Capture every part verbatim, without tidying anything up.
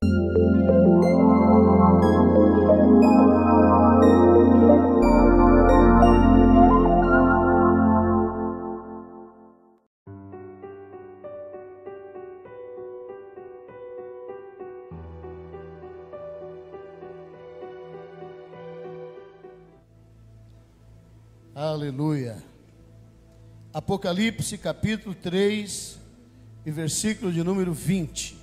Aleluia. Apocalipse capítulo três e versículo de número vinte.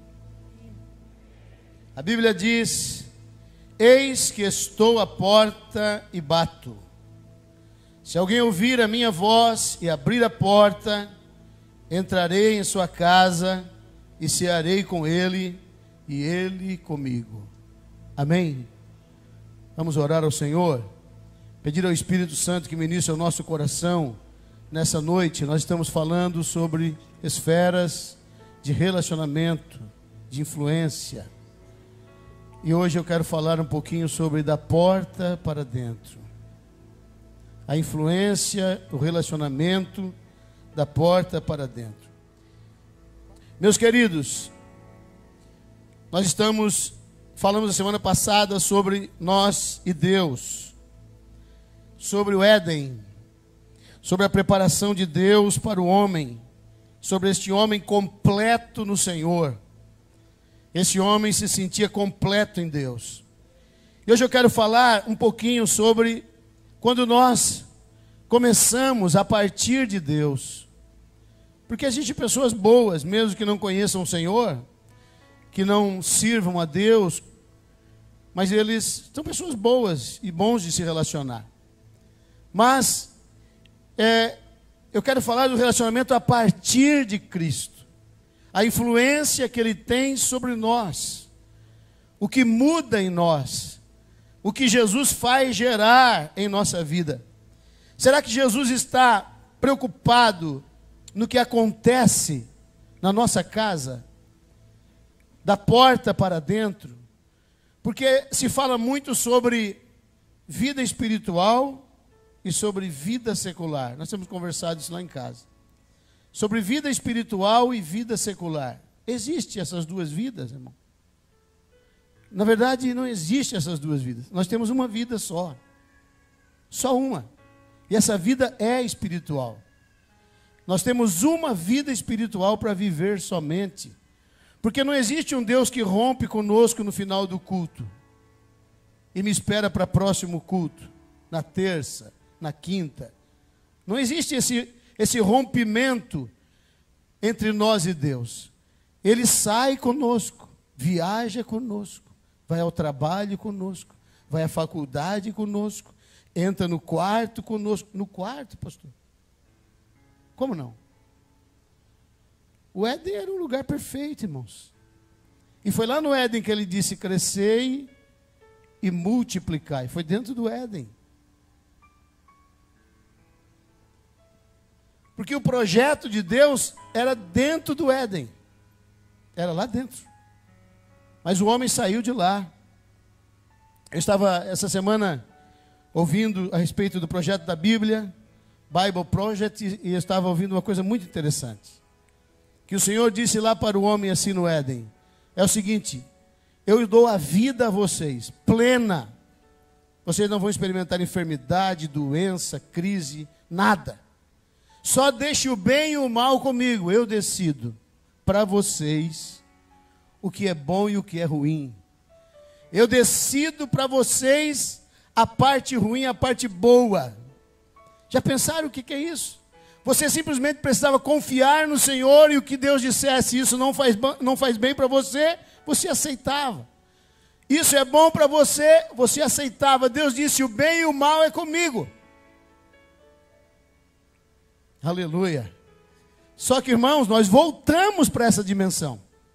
A Bíblia diz: eis que estou à porta e bato. Se alguém ouvir a minha voz e abrir a porta, entrarei em sua casa e cearei com ele e ele comigo. Amém? Vamos orar ao Senhor. Pedir ao Espírito Santo que ministre ao nosso coração. Nessa noite nós estamos falando sobre esferas de relacionamento, de influência. E hoje eu quero falar um pouquinho sobre da porta para dentro. A influência, o relacionamento da porta para dentro. Meus queridos, nós estamos, falamos a semana passada sobre nós e Deus. Sobre o Éden, sobre a preparação de Deus para o homem, sobre este homem completo no Senhor. Esse homem se sentia completo em Deus. E hoje eu quero falar um pouquinho sobre quando nós começamos a partir de Deus. Porque existem pessoas boas, mesmo que não conheçam o Senhor, que não sirvam a Deus, mas eles são pessoas boas e bons de se relacionar. Mas é, eu quero falar do relacionamento a partir de Cristo. A influência que Ele tem sobre nós. O que muda em nós. O que Jesus faz gerar em nossa vida. Será que Jesus está preocupado no que acontece na nossa casa? Da porta para dentro? Porque se fala muito sobre vida espiritual e sobre vida secular. Nós temos conversado isso lá em casa. Sobre vida espiritual e vida secular. Existem essas duas vidas, irmão? Na verdade, não existe essas duas vidas. Nós temos uma vida só. Só uma. E essa vida é espiritual. Nós temos uma vida espiritual para viver somente. Porque não existe um Deus que rompe conosco no final do culto e me espera para o próximo culto, na terça, na quinta. Não existe esse, esse rompimento entre nós e Deus. Ele sai conosco, viaja conosco, vai ao trabalho conosco, vai à faculdade conosco, entra no quarto conosco. No quarto, pastor? Como não? O Éden era um lugar perfeito, irmãos. E foi lá no Éden que ele disse: crescei e multiplicai. Foi dentro do Éden. Porque o projeto de Deus era dentro do Éden. Era lá dentro. Mas o homem saiu de lá. Eu estava essa semana ouvindo a respeito do projeto da Bíblia, Bible Project, e eu estava ouvindo uma coisa muito interessante. Que o Senhor disse lá para o homem assim no Éden. É o seguinte: eu dou a vida a vocês, plena. Vocês não vão experimentar enfermidade, doença, crise, nada. Só deixe o bem e o mal comigo. Eu decido para vocês o que é bom e o que é ruim. Eu decido para vocês a parte ruim e a parte boa. Já pensaram o que, que é isso? Você simplesmente precisava confiar no Senhor, e o que Deus dissesse, isso não faz, não faz bem para você, você aceitava. Isso é bom para você, você aceitava. Deus disse: o bem e o mal é comigo. Aleluia. Só que, irmãos, nós voltamos para essa dimensão.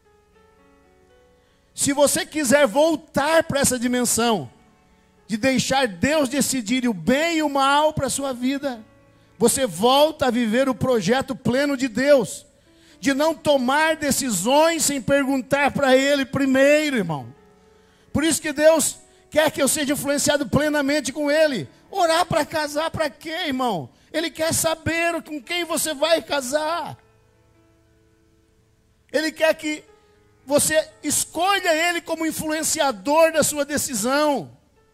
Se você quiser voltar para essa dimensão de deixar Deus decidir o bem e o mal para a sua vida, você volta a viver o projeto pleno de Deus, de não tomar decisões sem perguntar para Ele primeiro, irmão. Por isso que Deus quer que eu seja influenciado plenamente com Ele. Orar para casar para quê, irmão? Ele quer saber com quem você vai casar. Ele quer que você escolha ele como influenciador da sua decisão.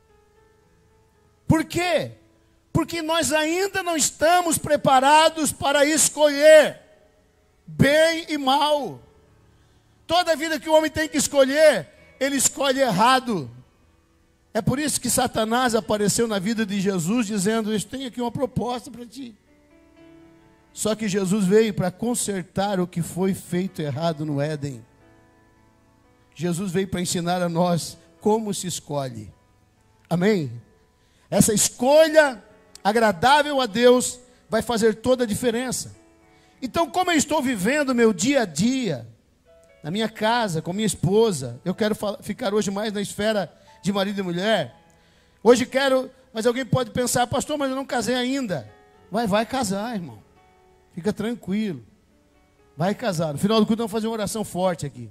Por quê? Porque nós ainda não estamos preparados para escolher bem e mal. Toda vida que o homem tem que escolher, ele escolhe errado. É por isso que Satanás apareceu na vida de Jesus dizendo: eu tenho aqui uma proposta para ti. Só que Jesus veio para consertar o que foi feito errado no Éden. Jesus veio para ensinar a nós como se escolhe. Amém? Essa escolha agradável a Deus vai fazer toda a diferença. Então, como eu estou vivendo meu dia a dia, na minha casa, com minha esposa, eu quero ficar hoje mais na esfera de marido e mulher. Hoje quero, mas alguém pode pensar: pastor, mas eu não casei ainda. Vai, vai casar, irmão. Fica tranquilo. Vai casar. No final do culto vamos fazer uma oração forte aqui.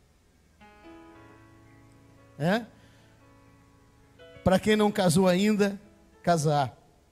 É? Para quem não casou ainda, casar.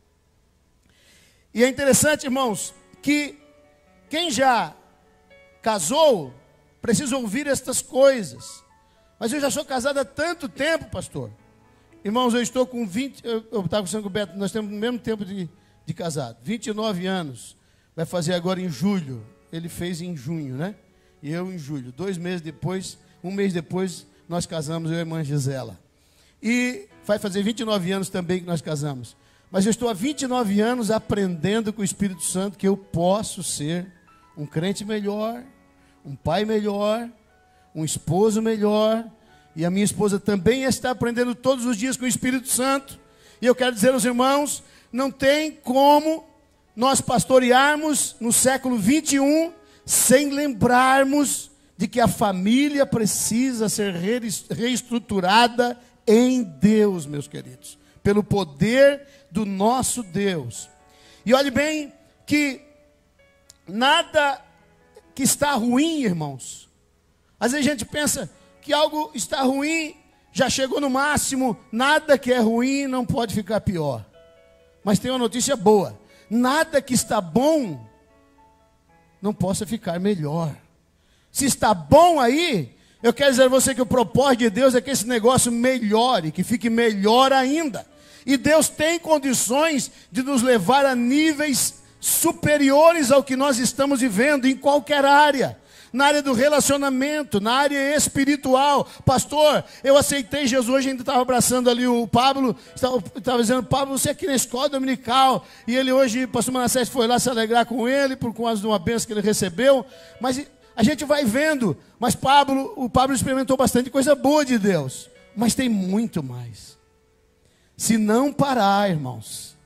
E é interessante, irmãos, que quem já casou precisa ouvir estas coisas. Mas eu já sou casado há tanto tempo, pastor. Irmãos, eu estou com vinte, eu estava conversando com o Beto, nós temos o mesmo tempo de, de casado, vinte e nove anos. Vai fazer agora em julho. Ele fez em junho, né? E eu em julho. Dois meses depois, um mês depois, nós casamos, eu e a irmã Gisela. E vai fazer vinte e nove anos também que nós casamos. Mas eu estou há vinte e nove anos aprendendo com o Espírito Santo que eu posso ser um crente melhor, um pai melhor, um esposo melhor. E a minha esposa também está aprendendo todos os dias com o Espírito Santo. E eu quero dizer aos irmãos, não tem como nós pastorearmos no século vinte e um sem lembrarmos de que a família precisa ser reestruturada em Deus, meus queridos, pelo poder do nosso Deus. E olhe bem que nada que está ruim, irmãos, às vezes a gente pensa que algo está ruim, já chegou no máximo, nada que é ruim não pode ficar pior. Mas tem uma notícia boa: nada que está bom não possa ficar melhor. Se está bom aí, eu quero dizer a você que o propósito de Deus é que esse negócio melhore, que fique melhor ainda. E Deus tem condições de nos levar a níveis superiores ao que nós estamos vivendo em qualquer área. Na área do relacionamento, na área espiritual. Pastor, eu aceitei Jesus, hoje ainda estava abraçando ali o Pablo, estava, estava dizendo: Pablo, você é aqui na escola dominical. E ele hoje, pastor Manassés foi lá se alegrar com ele, por causa de uma bênção que ele recebeu. Mas a gente vai vendo, mas Pablo, o Pablo experimentou bastante coisa boa de Deus. Mas tem muito mais. Se não parar, irmãos.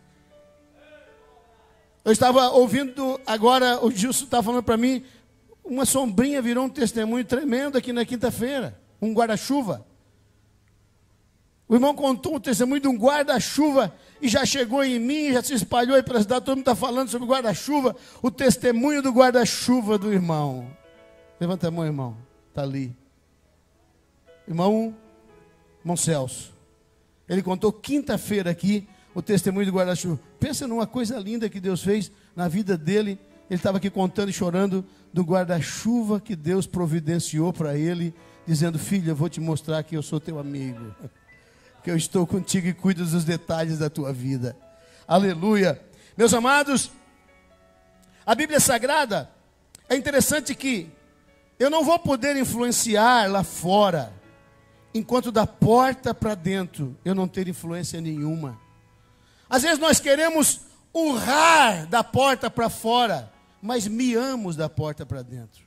Eu estava ouvindo agora, o Gilson estava falando para mim, uma sombrinha virou um testemunho tremendo aqui na quinta-feira. Um guarda-chuva. O irmão contou um testemunho de um guarda-chuva e já chegou em mim, já se espalhou aí pela cidade, todo mundo está falando sobre o guarda-chuva. O testemunho do guarda-chuva do irmão. Levanta a mão, irmão. Está ali. Irmão, irmão Celso. Ele contou quinta-feira aqui o testemunho do guarda-chuva. Pensa numa coisa linda que Deus fez na vida dele. Ele estava aqui contando e chorando do guarda-chuva que Deus providenciou para ele, dizendo: filho, eu vou te mostrar que eu sou teu amigo, que eu estou contigo e cuido dos detalhes da tua vida. Aleluia. Meus amados, a Bíblia Sagrada, é interessante que eu não vou poder influenciar lá fora, enquanto da porta para dentro eu não ter influência nenhuma. Às vezes nós queremos urrar da porta para fora, mas miamos da porta para dentro.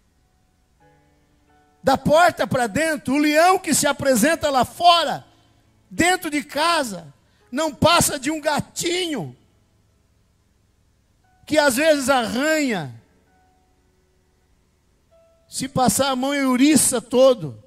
Da porta para dentro, o leão que se apresenta lá fora, dentro de casa, não passa de um gatinho, que às vezes arranha, se passar a mão em ouriça todo.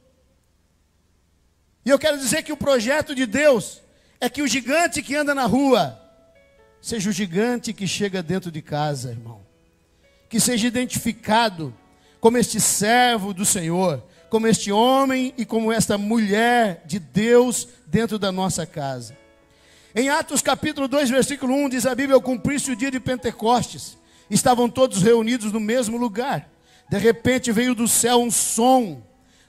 E eu quero dizer que o projeto de Deus é que o gigante que anda na rua seja o gigante que chega dentro de casa, irmão. Que seja identificado como este servo do Senhor, como este homem e como esta mulher de Deus dentro da nossa casa. Em Atos capítulo dois, versículo um, diz a Bíblia: ao cumprir-se o dia de Pentecostes, estavam todos reunidos no mesmo lugar. De repente veio do céu um som,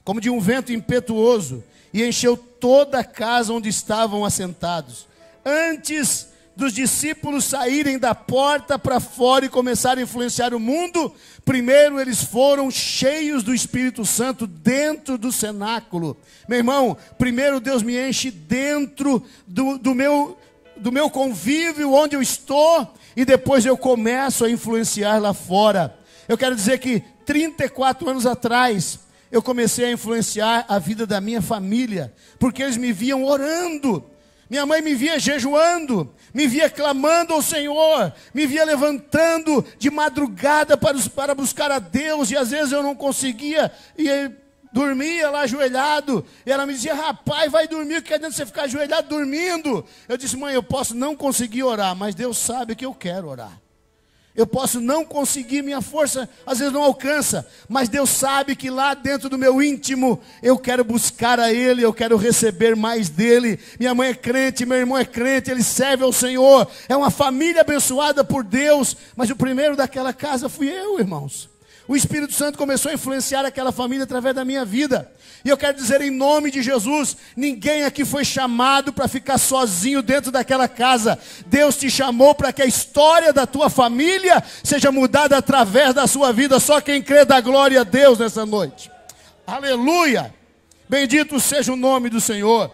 como de um vento impetuoso, e encheu toda a casa onde estavam assentados. Antes dos discípulos saírem da porta para fora e começarem a influenciar o mundo, primeiro eles foram cheios do Espírito Santo dentro do cenáculo. Meu irmão, primeiro Deus me enche dentro do, do, meu, do meu convívio, onde eu estou, e depois eu começo a influenciar lá fora. Eu quero dizer que trinta e quatro anos atrás, eu comecei a influenciar a vida da minha família, porque eles me viam orando. Minha mãe me via jejuando, me via clamando ao Senhor, me via levantando de madrugada para, para buscar a Deus, e às vezes eu não conseguia, e dormia lá ajoelhado, e ela me dizia: rapaz, vai dormir, que adianta você ficar ajoelhado dormindo? Eu disse: mãe, eu posso não conseguir orar, mas Deus sabe que eu quero orar. Eu posso não conseguir, minha força às vezes não alcança, mas Deus sabe que lá dentro do meu íntimo, eu quero buscar a Ele, eu quero receber mais dEle. Minha mãe é crente, meu irmão é crente, ele serve ao Senhor, é uma família abençoada por Deus, mas o primeiro daquela casa fui eu, irmãos. O Espírito Santo começou a influenciar aquela família através da minha vida. E eu quero dizer em nome de Jesus, ninguém aqui foi chamado para ficar sozinho dentro daquela casa. Deus te chamou para que a história da tua família seja mudada através da sua vida. Só quem crê dá glória a Deus nessa noite. Aleluia! Bendito seja o nome do Senhor.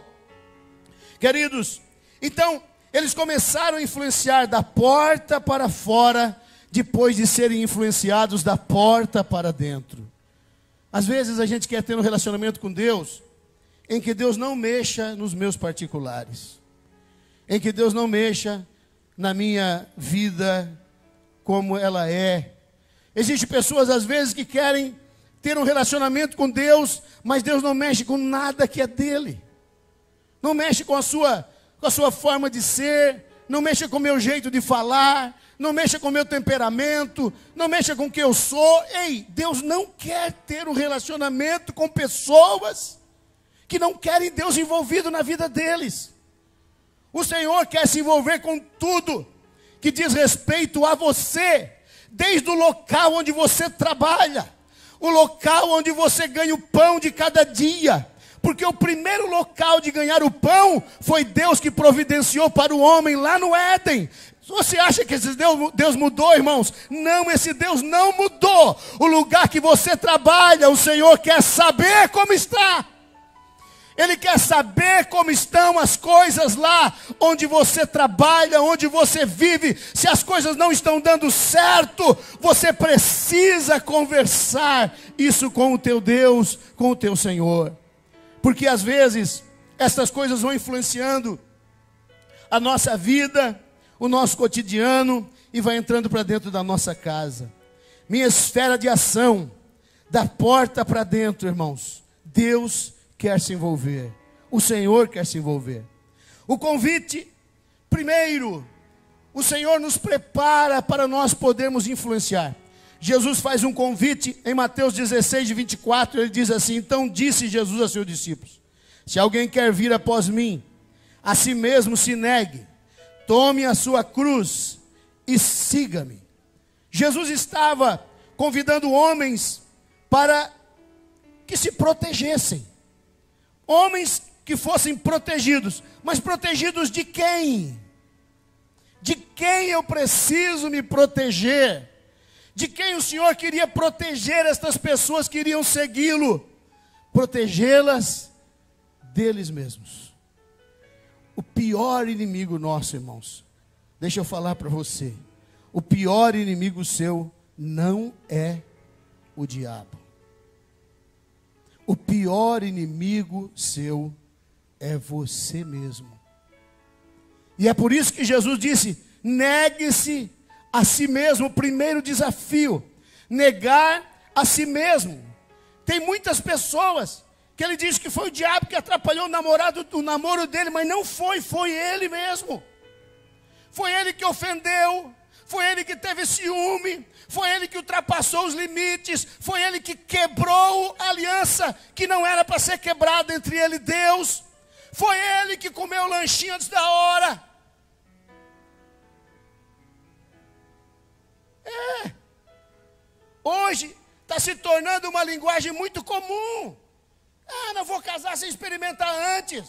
Queridos, então eles começaram a influenciar da porta para fora, depois de serem influenciados da porta para dentro. Às vezes a gente quer ter um relacionamento com Deus, em que Deus não mexa nos meus particulares, em que Deus não mexa na minha vida como ela é. Existem pessoas às vezes que querem ter um relacionamento com Deus, mas Deus não mexe com nada que é dele. Não mexe com a sua, com a sua forma de ser, não mexa com o meu jeito de falar, não mexa com o meu temperamento, não mexa com o que eu sou. Ei, Deus não quer ter um relacionamento com pessoas que não querem Deus envolvido na vida deles. O Senhor quer se envolver com tudo que diz respeito a você, desde o local onde você trabalha, o local onde você ganha o pão de cada dia, porque o primeiro local de ganhar o pão foi Deus que providenciou para o homem lá no Éden. Você acha que esse Deus, Deus mudou, irmãos? Não, esse Deus não mudou. O lugar que você trabalha, o Senhor quer saber como está. Ele quer saber como estão as coisas lá onde você trabalha, onde você vive. Se as coisas não estão dando certo, você precisa conversar isso com o teu Deus, com o teu Senhor. Porque às vezes essas coisas vão influenciando a nossa vida, o nosso cotidiano, e vai entrando para dentro da nossa casa. Minha esfera de ação, da porta para dentro, irmãos. Deus quer se envolver. O Senhor quer se envolver. O convite, primeiro, o Senhor nos prepara para nós podermos influenciar. Jesus faz um convite em Mateus dezesseis, vinte e quatro, ele diz assim: então disse Jesus a seus discípulos: se alguém quer vir após mim, a si mesmo se negue, tome a sua cruz e siga-me. Jesus estava convidando homens para que se protegessem. Homens que fossem protegidos. Mas protegidos de quem? De quem eu preciso me proteger? De quem o Senhor queria proteger estas pessoas que iriam segui-lo? Protegê-las deles mesmos. O pior inimigo nosso, irmãos, deixa eu falar para você, o pior inimigo seu não é o diabo. O pior inimigo seu é você mesmo. E é por isso que Jesus disse: negue-se a si mesmo. O primeiro desafio, negar a si mesmo. Tem muitas pessoas que ele diz que foi o diabo que atrapalhou o namorado, o namoro dele, mas não foi, foi ele mesmo. Foi ele que ofendeu, foi ele que teve ciúme, foi ele que ultrapassou os limites, foi ele que quebrou a aliança que não era para ser quebrada entre ele e Deus. Foi ele que comeu o lanchinho antes da hora. É. Hoje está se tornando uma linguagem muito comum. Ah, não vou casar sem experimentar antes.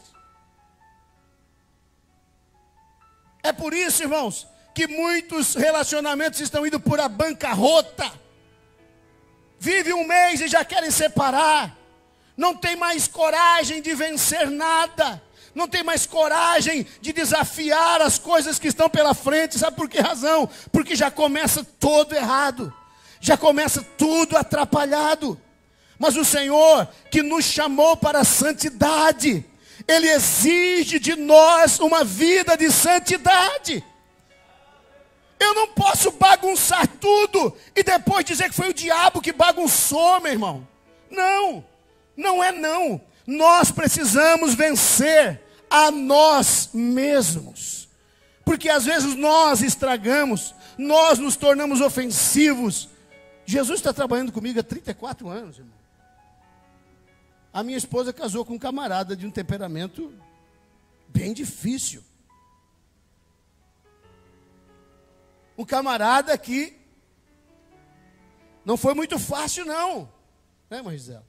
É por isso, irmãos, que muitos relacionamentos estão indo por a bancarrota. Vive um mês e já querem separar. Não tem mais coragem de vencer nada. Não tem mais coragem de desafiar as coisas que estão pela frente. Sabe por que razão? Porque já começa todo errado. Já começa tudo atrapalhado. Mas o Senhor, que nos chamou para a santidade, Ele exige de nós uma vida de santidade. Eu não posso bagunçar tudo e depois dizer que foi o diabo que bagunçou, meu irmão. Não, não é não. Nós precisamos vencer a nós mesmos. Porque às vezes nós estragamos, nós nos tornamos ofensivos. Jesus está trabalhando comigo há trinta e quatro anos, irmão. A minha esposa casou com um camarada de um temperamento bem difícil. Um camarada que não foi muito fácil não, né, mãe Gisela?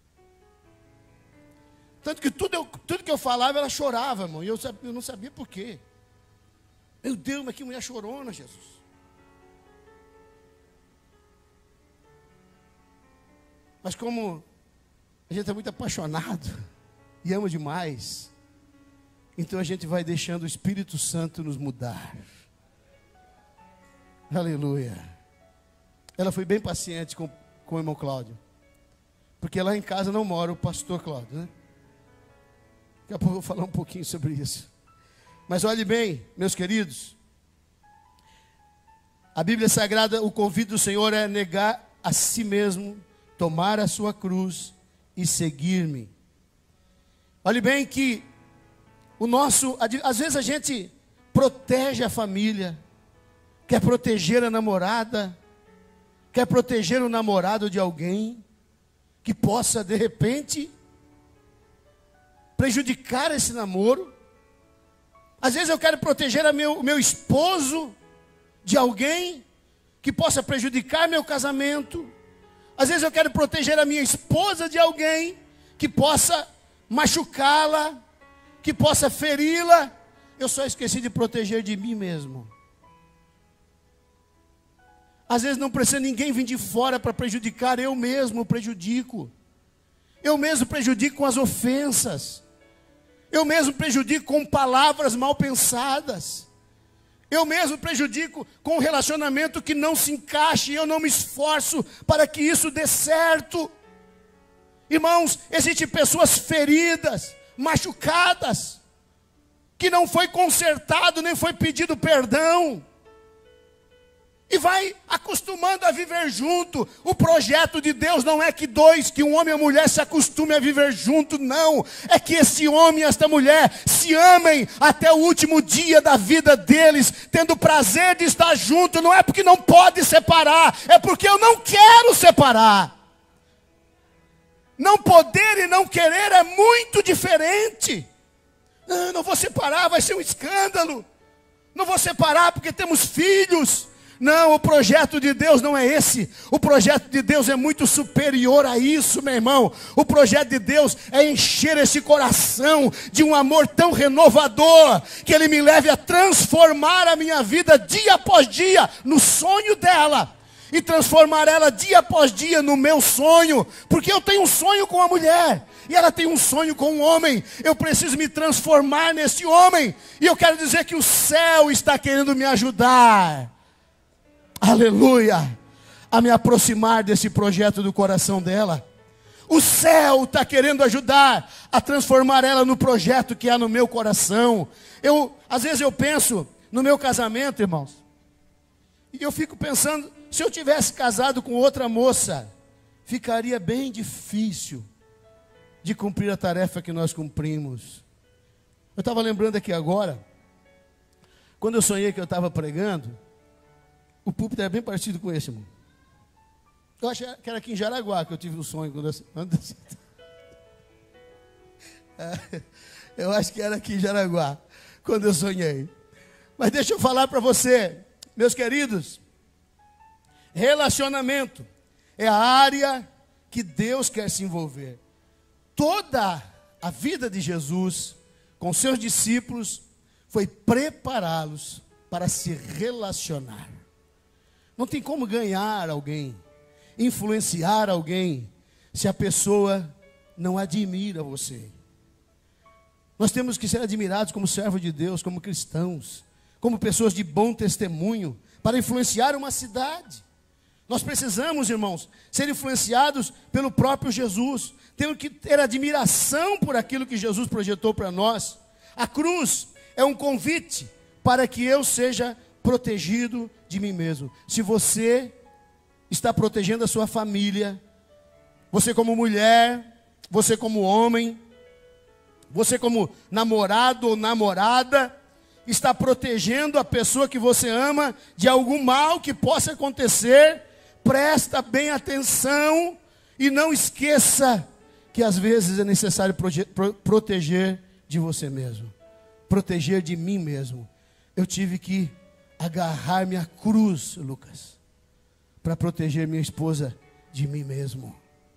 Tanto que tudo, eu, tudo que eu falava, ela chorava, irmão, e eu, eu não sabia por quê. Meu Deus, mas que mulher chorona, Jesus. Mas como a gente é muito apaixonado e ama demais, então a gente vai deixando o Espírito Santo nos mudar. Aleluia. Ela foi bem paciente com, com o irmão Cláudio, porque lá em casa não mora o pastor Cláudio, né? Daqui a pouco eu vou falar um pouquinho sobre isso. Mas olhe bem, meus queridos, a Bíblia Sagrada, o convite do Senhor é negar a si mesmo, tomar a sua cruz e seguir-me. Olhe bem que o nosso, às vezes a gente protege a família, quer proteger a namorada, quer proteger o namorado de alguém que possa de repente prejudicar esse namoro. Às vezes eu quero proteger a meu, o meu esposo de alguém que possa prejudicar meu casamento. Às vezes eu quero proteger a minha esposa de alguém que possa machucá-la, que possa feri-la. Eu só esqueci de proteger de mim mesmo. Às vezes não precisa ninguém vir de fora para prejudicar, eu mesmo prejudico. Eu mesmo prejudico com as ofensas. Eu mesmo prejudico com palavras mal pensadas. Eu mesmo prejudico com um relacionamento que não se encaixe. E eu não me esforço para que isso dê certo. Irmãos, existem pessoas feridas, machucadas, que não foi consertado, nem foi pedido perdão. E vai acostumando a viver junto. O projeto de Deus não é que dois, que um homem e uma mulher se acostumem a viver junto, não. É que esse homem e esta mulher se amem até o último dia da vida deles, tendo prazer de estar junto. Não é porque não pode separar, é porque eu não quero separar. Não poder e não querer é muito diferente. Não, não vou separar, vai ser um escândalo. Não vou separar porque temos filhos. Não, o projeto de Deus não é esse. O projeto de Deus é muito superior a isso, meu irmão. O projeto de Deus é encher esse coração de um amor tão renovador, que Ele me leve a transformar a minha vida dia após dia no sonho dela, e transformar ela dia após dia no meu sonho. Porque eu tenho um sonho com a mulher, e ela tem um sonho com um homem. Eu preciso me transformar nesse homem. E eu quero dizer que o céu está querendo me ajudar, aleluia, a me aproximar desse projeto do coração dela. O céu está querendo ajudar a transformar ela no projeto que há no meu coração. Eu, às vezes eu penso no meu casamento, irmãos, e eu fico pensando, se eu tivesse casado com outra moça, ficaria bem difícil de cumprir a tarefa que nós cumprimos. Eu estava lembrando aqui agora, quando eu sonhei que eu estava pregando, o púlpito era bem parecido com esse, irmão. Eu acho que era aqui em Jaraguá que eu tive um sonho. Quando eu... eu acho que era aqui em Jaraguá, quando eu sonhei. Mas deixa eu falar para você, meus queridos, relacionamento é a área que Deus quer se envolver. Toda a vida de Jesus com seus discípulos foi prepará-los para se relacionar. Não tem como ganhar alguém, influenciar alguém, se a pessoa não admira você. Nós temos que ser admirados como servos de Deus, como cristãos, como pessoas de bom testemunho, para influenciar uma cidade. Nós precisamos, irmãos, ser influenciados pelo próprio Jesus. Temos que ter admiração por aquilo que Jesus projetou para nós. A cruz é um convite para que eu seja protegido de mim mesmo. Se você está protegendo a sua família, você como mulher, você como homem, você como namorado ou namorada, está protegendo a pessoa que você ama de algum mal que possa acontecer, presta bem atenção e não esqueça que às vezes é necessário prote- pro- proteger de você mesmo, proteger de mim mesmo. Eu tive que agarrar minha cruz, Lucas, para proteger minha esposa de mim mesmo.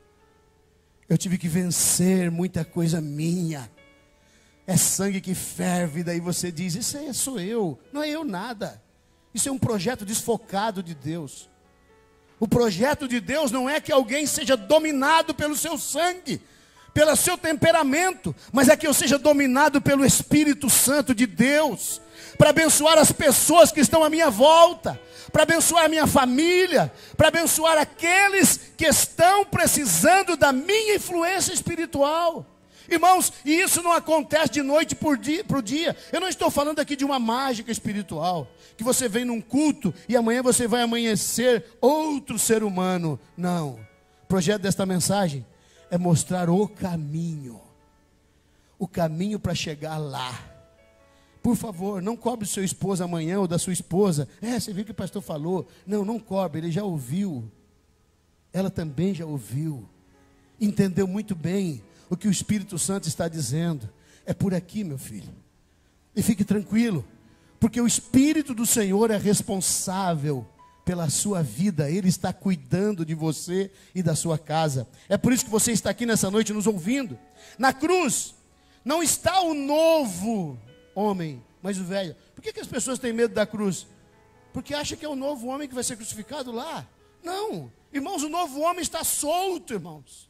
Eu tive que vencer muita coisa minha. É sangue que ferve, daí você diz, isso aí sou eu. Não é eu nada. Isso é um projeto desfocado de Deus. O projeto de Deus não é que alguém seja dominado pelo seu sangue, pelo seu temperamento, mas é que eu seja dominado pelo Espírito Santo de Deus, para abençoar as pessoas que estão à minha volta, para abençoar a minha família, para abençoar aqueles que estão precisando da minha influência espiritual. Irmãos, e isso não acontece de noite para o dia. Eu não estou falando aqui de uma mágica espiritual, que você vem num culto e amanhã você vai amanhecer outro ser humano. Não. O projeto desta mensagem é mostrar o caminho. O caminho para chegar lá. Por favor, não cobre do seu esposo amanhã ou da sua esposa. É, você viu o que o pastor falou. Não, não cobre, ele já ouviu. Ela também já ouviu. Entendeu muito bem o que o Espírito Santo está dizendo. É por aqui, meu filho. E fique tranquilo, porque o Espírito do Senhor é responsável pela sua vida. Ele está cuidando de você e da sua casa. É por isso que você está aqui nessa noite nos ouvindo. Na cruz não está o novo homem, mas o velho. Por que que as pessoas têm medo da cruz? Porque acham que é o novo homem que vai ser crucificado lá. Não, irmãos, o novo homem está solto, irmãos.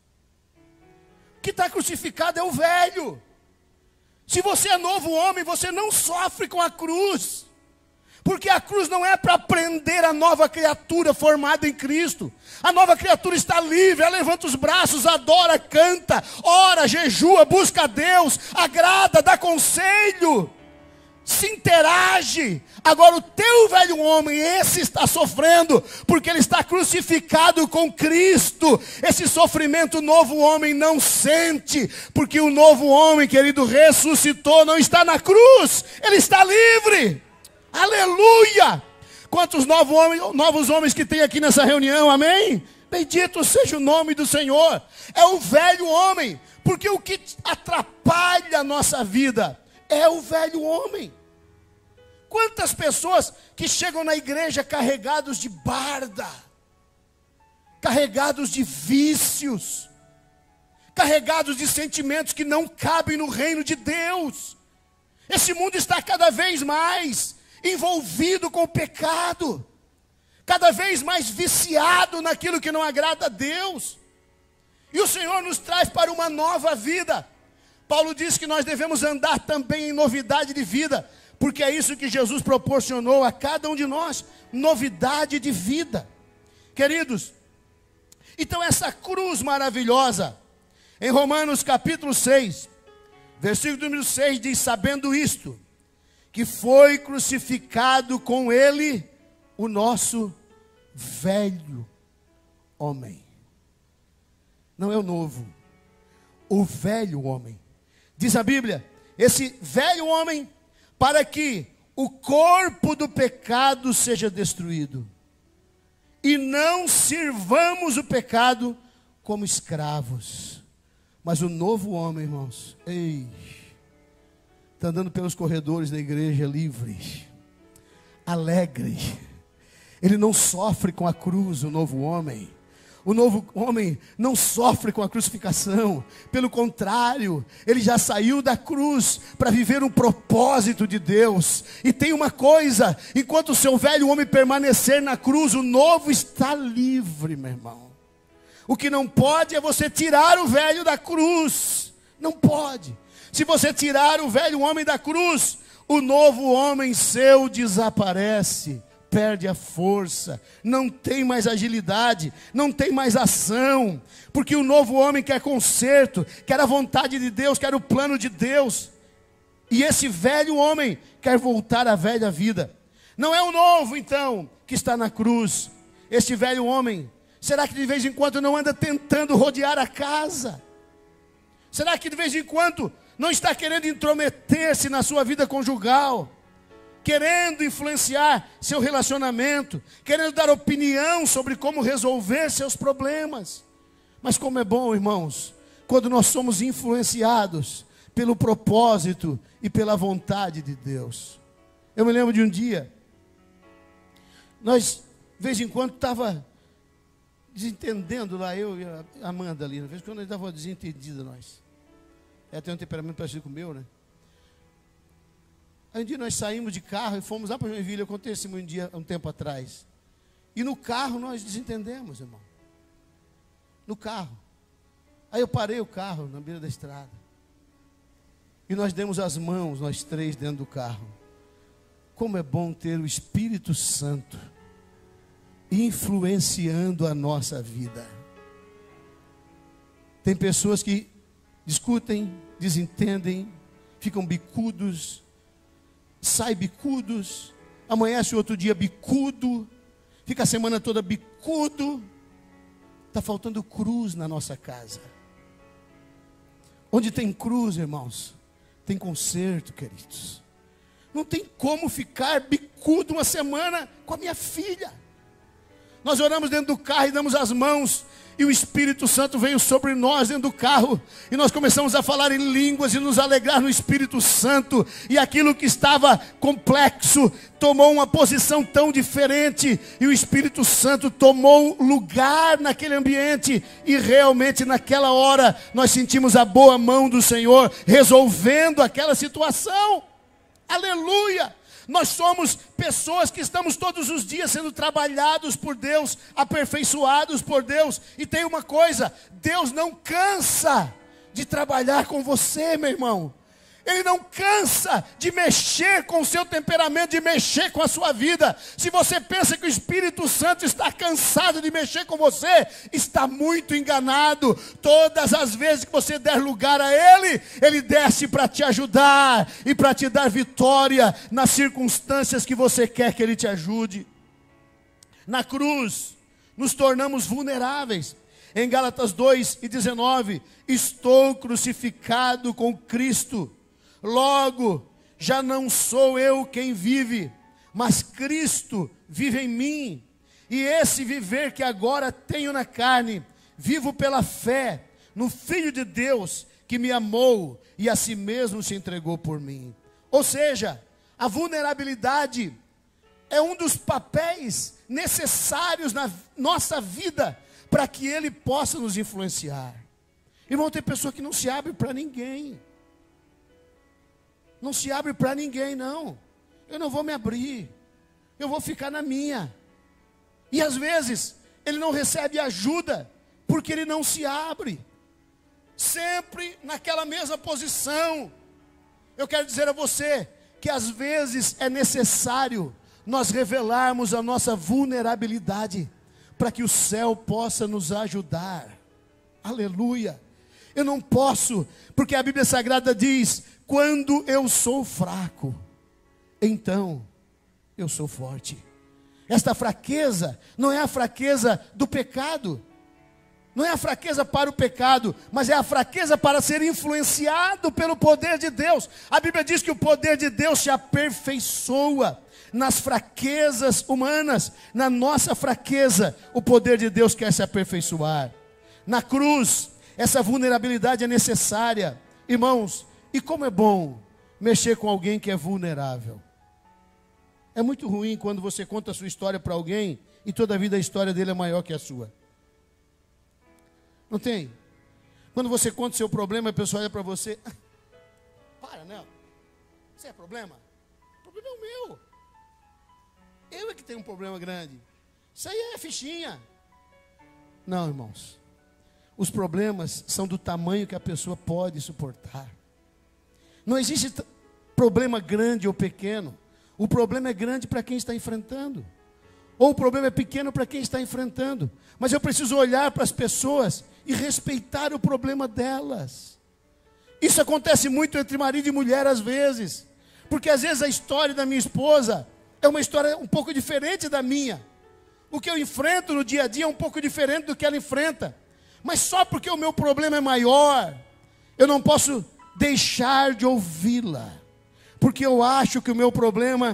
O que está crucificado é o velho. Se você é novo homem, você não sofre com a cruz. Porque a cruz não é para prender a nova criatura formada em Cristo. A nova criatura está livre, ela levanta os braços, adora, canta, ora, jejua, busca a Deus, agrada, dá conselho, se interage. Agora o teu velho homem, esse está sofrendo, porque ele está crucificado com Cristo. Esse sofrimento o novo homem não sente, porque o novo homem, querido, ressuscitou, não está na cruz, ele está livre. Aleluia! Quantos novos homens, novos homens que tem aqui nessa reunião, amém? Bendito seja o nome do Senhor. É o velho homem, porque o que atrapalha a nossa vida é o velho homem. Quantas pessoas que chegam na igreja carregados de barda, carregados de vícios, carregados de sentimentos que não cabem no reino de Deus. Esse mundo está cada vez mais envolvido com o pecado, cada vez mais viciado naquilo que não agrada a Deus. E o Senhor nos traz para uma nova vida. Paulo diz que nós devemos andar também em novidade de vida, porque é isso que Jesus proporcionou a cada um de nós, novidade de vida. Queridos, então essa cruz maravilhosa, em Romanos capítulo seis, versículo número seis diz, sabendo isto, que foi crucificado com ele o nosso velho homem. Não é o novo, o velho homem. Diz a Bíblia, esse velho homem, para que o corpo do pecado seja destruído, e não sirvamos o pecado como escravos. Mas o novo homem, irmãos, ei, está andando pelos corredores da igreja livre, alegre. Ele não sofre com a cruz, o novo homem. O novo homem não sofre com a crucificação. Pelo contrário, ele já saiu da cruz para viver um propósito de Deus. E tem uma coisa: enquanto o seu velho homem permanecer na cruz, o novo está livre, meu irmão. O que não pode é você tirar o velho da cruz. Não pode. Se você tirar o velho homem da cruz, o novo homem seu desaparece. Perde a força, não tem mais agilidade, não tem mais ação, porque o novo homem quer conserto, quer a vontade de Deus, quer o plano de Deus, e esse velho homem quer voltar à velha vida. Não é o novo então que está na cruz. Este velho homem, será que de vez em quando não anda tentando rodear a casa? Será que de vez em quando não está querendo intrometer-se na sua vida conjugal? Querendo influenciar seu relacionamento, querendo dar opinião sobre como resolver seus problemas. Mas como é bom, irmãos, quando nós somos influenciados pelo propósito e pela vontade de Deus. Eu me lembro de um dia, nós, de vez em quando, estava desentendendo lá, eu e a Amanda ali, de vez em quando nós estávamos desentendidos, nós. Ela tem um temperamento parecido com o meu, né? Aí um dia nós saímos de carro e fomos lá para Joinville. Aconteceu um dia, um tempo atrás. E no carro nós desentendemos, irmão. No carro. Aí eu parei o carro na beira da estrada. E nós demos as mãos, nós três, dentro do carro. Como é bom ter o Espírito Santo influenciando a nossa vida. Tem pessoas que discutem, desentendem, ficam bicudos, sai bicudos, amanhece o outro dia bicudo, fica a semana toda bicudo. Está faltando cruz na nossa casa. Onde tem cruz, irmãos, tem conserto, queridos. Não tem como ficar bicudo uma semana com a minha filha. Nós oramos dentro do carro e damos as mãos, e o Espírito Santo veio sobre nós dentro do carro, e nós começamos a falar em línguas e nos alegrar no Espírito Santo, e aquilo que estava complexo tomou uma posição tão diferente, e o Espírito Santo tomou lugar naquele ambiente, e realmente naquela hora nós sentimos a boa mão do Senhor resolvendo aquela situação. Aleluia! Nós somos pessoas que estamos todos os dias sendo trabalhados por Deus, aperfeiçoados por Deus. E tem uma coisa: Deus não cansa de trabalhar com você, meu irmão. Ele não cansa de mexer com o seu temperamento, de mexer com a sua vida. Se você pensa que o Espírito Santo está cansado de mexer com você, está muito enganado. Todas as vezes que você der lugar a Ele, Ele desce para te ajudar e para te dar vitória nas circunstâncias que você quer que Ele te ajude. Na cruz, nos tornamos vulneráveis. Em Gálatas dois e dezenove, estou crucificado com Cristo. Logo, já não sou eu quem vive, mas Cristo vive em mim. E esse viver que agora tenho na carne, vivo pela fé no Filho de Deus, que me amou e a si mesmo se entregou por mim. Ou seja, a vulnerabilidade é um dos papéis necessários na nossa vida, para que Ele possa nos influenciar. Irmão, tem pessoa que não se abre para ninguém. Não se abre para ninguém, não. Eu não vou me abrir. Eu vou ficar na minha. E às vezes, ele não recebe ajuda, porque ele não se abre. Sempre naquela mesma posição. Eu quero dizer a você, que às vezes é necessário nós revelarmos a nossa vulnerabilidade, para que o céu possa nos ajudar. Aleluia. Eu não posso, porque a Bíblia Sagrada diz: quando eu sou fraco, então eu sou forte. Esta fraqueza não é a fraqueza do pecado, não é a fraqueza para o pecado, mas é a fraqueza para ser influenciado pelo poder de Deus. A Bíblia diz que o poder de Deus se aperfeiçoa nas fraquezas humanas. Na nossa fraqueza, o poder de Deus quer se aperfeiçoar. Na cruz, essa vulnerabilidade é necessária. Irmãos, e como é bom mexer com alguém que é vulnerável. É muito ruim quando você conta a sua história para alguém e toda a vida a história dele é maior que a sua. Não tem? Quando você conta o seu problema, a pessoa olha para você. Ah, para, não. Isso é problema? O problema é o meu. Eu é que tenho um problema grande. Isso aí é fichinha. Não, irmãos. Os problemas são do tamanho que a pessoa pode suportar. Não existe problema grande ou pequeno. O problema é grande para quem está enfrentando. Ou o problema é pequeno para quem está enfrentando. Mas eu preciso olhar para as pessoas e respeitar o problema delas. Isso acontece muito entre marido e mulher às vezes. Porque às vezes a história da minha esposa é uma história um pouco diferente da minha. O que eu enfrento no dia a dia é um pouco diferente do que ela enfrenta. Mas só porque o meu problema é maior, eu não posso deixar de ouvi-la. Porque eu acho que o meu problema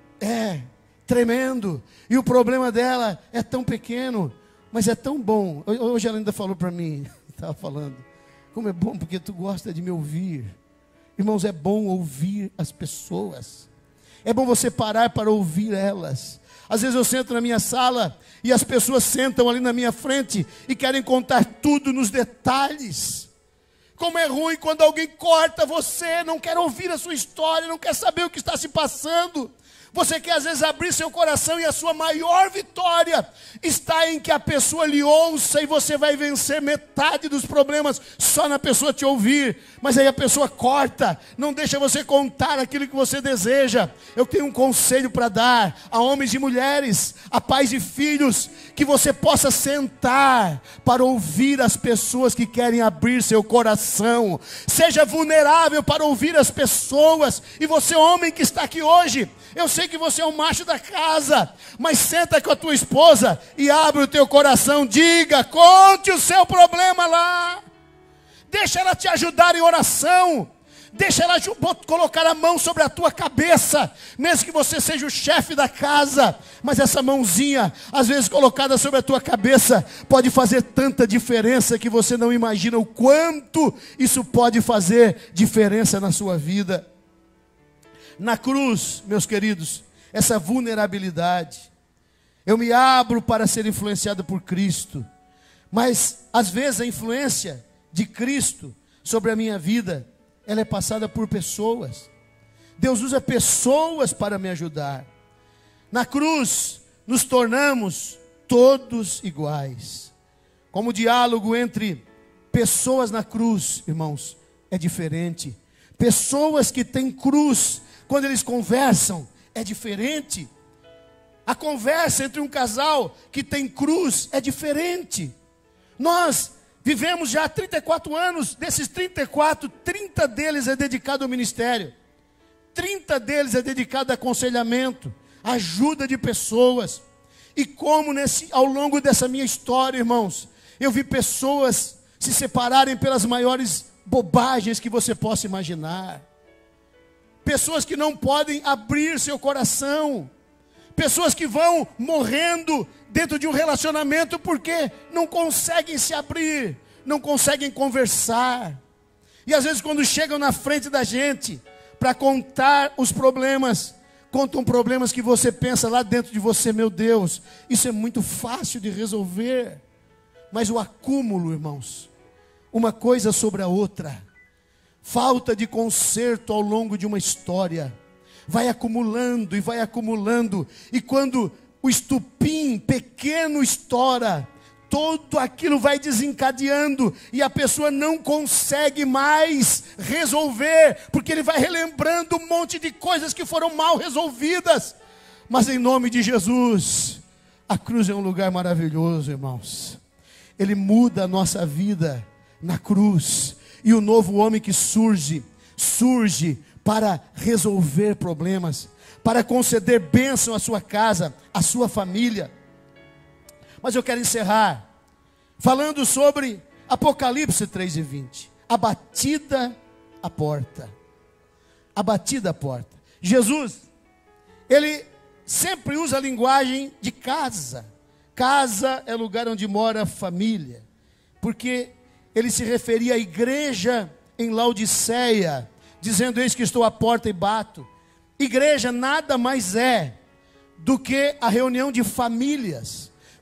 é tremendo. E o problema dela é tão pequeno, mas é tão bom. Hoje ela ainda falou para mim, estava falando, como é bom porque tu gosta de me ouvir. Irmãos, é bom ouvir as pessoas. É bom você parar para ouvir elas. Às vezes eu sento na minha sala e as pessoas sentam ali na minha frente e querem contar tudo nos detalhes. Como é ruim quando alguém corta você, não quer ouvir a sua história, não quer saber o que está se passando. Você quer às vezes abrir seu coração e a sua maior vitória está em que a pessoa lhe ouça e você vai vencer metade dos problemas só na pessoa te ouvir. Mas aí a pessoa corta, não deixa você contar aquilo que você deseja. Eu tenho um conselho para dar a homens e mulheres, a pais e filhos, que você possa sentar para ouvir as pessoas que querem abrir seu coração. Seja vulnerável para ouvir as pessoas. E você, homem que está aqui hoje, eu sei que você é um macho da casa, mas senta com a tua esposa e abre o teu coração, diga, conte o seu problema lá, deixa ela te ajudar em oração, deixa ela colocar a mão sobre a tua cabeça, mesmo que você seja o chefe da casa, mas essa mãozinha, às vezes colocada sobre a tua cabeça, pode fazer tanta diferença que você não imagina o quanto isso pode fazer diferença na sua vida. Na cruz, meus queridos, essa vulnerabilidade, eu me abro para ser influenciado por Cristo, mas às vezes a influência de Cristo sobre a minha vida, ela é passada por pessoas. Deus usa pessoas para me ajudar. Na cruz, nos tornamos todos iguais. Como o diálogo entre pessoas na cruz, irmãos, é diferente. Pessoas que têm cruz, quando eles conversam, é diferente. A conversa entre um casal que tem cruz é diferente. Nós vivemos já há trinta e quatro anos, desses trinta e quatro, trinta deles é dedicado ao ministério. trinta deles é dedicado a aconselhamento, ajuda de pessoas. E como nesse, ao longo dessa minha história, irmãos, eu vi pessoas se separarem pelas maiores bobagens que você possa imaginar. Pessoas que não podem abrir seu coração. Pessoas que vão morrendo dentro de um relacionamento porque não conseguem se abrir, não conseguem conversar. E às vezes quando chegam na frente da gente para contar os problemas, contam problemas que você pensa lá dentro de você, meu Deus, isso é muito fácil de resolver. Mas o acúmulo, irmãos, uma coisa sobre a outra, falta de conserto ao longo de uma história, vai acumulando e vai acumulando, e quando o estupim pequeno estoura, tudo aquilo vai desencadeando, e a pessoa não consegue mais resolver, porque ele vai relembrando um monte de coisas que foram mal resolvidas. Mas em nome de Jesus, a cruz é um lugar maravilhoso, irmãos. Ele muda a nossa vida na cruz. E o novo homem que surge, surge para resolver problemas, para conceder bênção à sua casa, à sua família. Mas eu quero encerrar falando sobre Apocalipse três e vinte. A batida à porta. A batida à porta. Jesus, ele sempre usa a linguagem de casa. Casa é lugar onde mora a família. Porque ele se referia à igreja em Laodiceia, dizendo, eis que estou à porta e bato. Igreja nada mais é do que a reunião de famílias.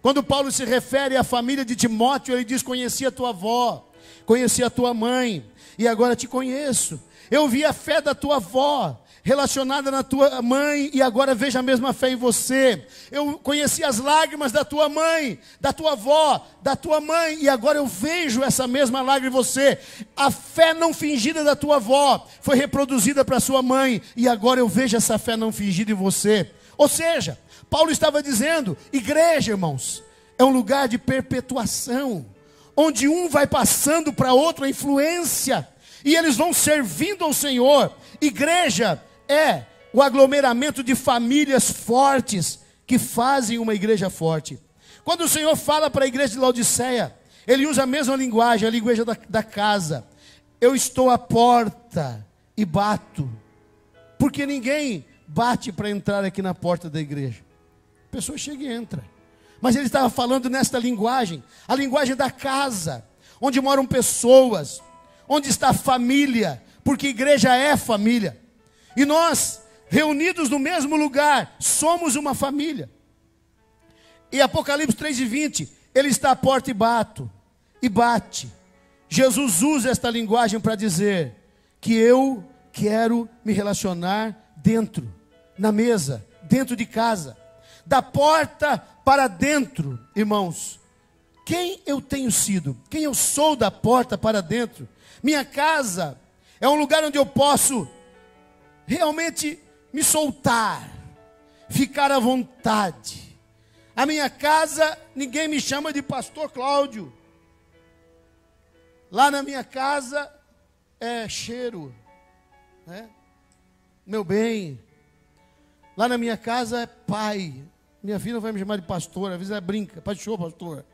Quando Paulo se refere à família de Timóteo, ele diz: conheci a tua avó, conheci a tua mãe, e agora te conheço. Eu vi a fé da tua avó relacionada na tua mãe, e agora vejo a mesma fé em você. Eu conheci as lágrimas da tua mãe, da tua avó, da tua mãe, e agora eu vejo essa mesma lágrima em você. A fé não fingida da tua avó foi reproduzida para sua mãe, e agora eu vejo essa fé não fingida em você. Ou seja, Paulo estava dizendo: igreja, irmãos, é um lugar de perpetuação, onde um vai passando para outro a influência, e eles vão servindo ao Senhor. Igreja é o aglomeramento de famílias fortes que fazem uma igreja forte. Quando o Senhor fala para a igreja de Laodiceia, Ele usa a mesma linguagem, a linguagem da, da casa. Eu estou à porta e bato, porque ninguém bate para entrar aqui na porta da igreja. A pessoa chega e entra. Mas ele estava falando nesta linguagem, a linguagem da casa, onde moram pessoas, onde está a família, porque igreja é família. E nós, reunidos no mesmo lugar, somos uma família. E Apocalipse três e vinte, ele está à porta e bato, e bate. Jesus usa esta linguagem para dizer que eu quero me relacionar dentro, na mesa, dentro de casa, da porta para dentro. Irmãos, quem eu tenho sido? Quem eu sou da porta para dentro? Minha casa é um lugar onde eu posso realmente me soltar, ficar à vontade. A minha casa, ninguém me chama de pastor Cláudio. Lá na minha casa é cheiro, né? Meu bem. Lá na minha casa é pai. Minha filha não vai me chamar de pastor, às vezes ela brinca: pai de show, pastor.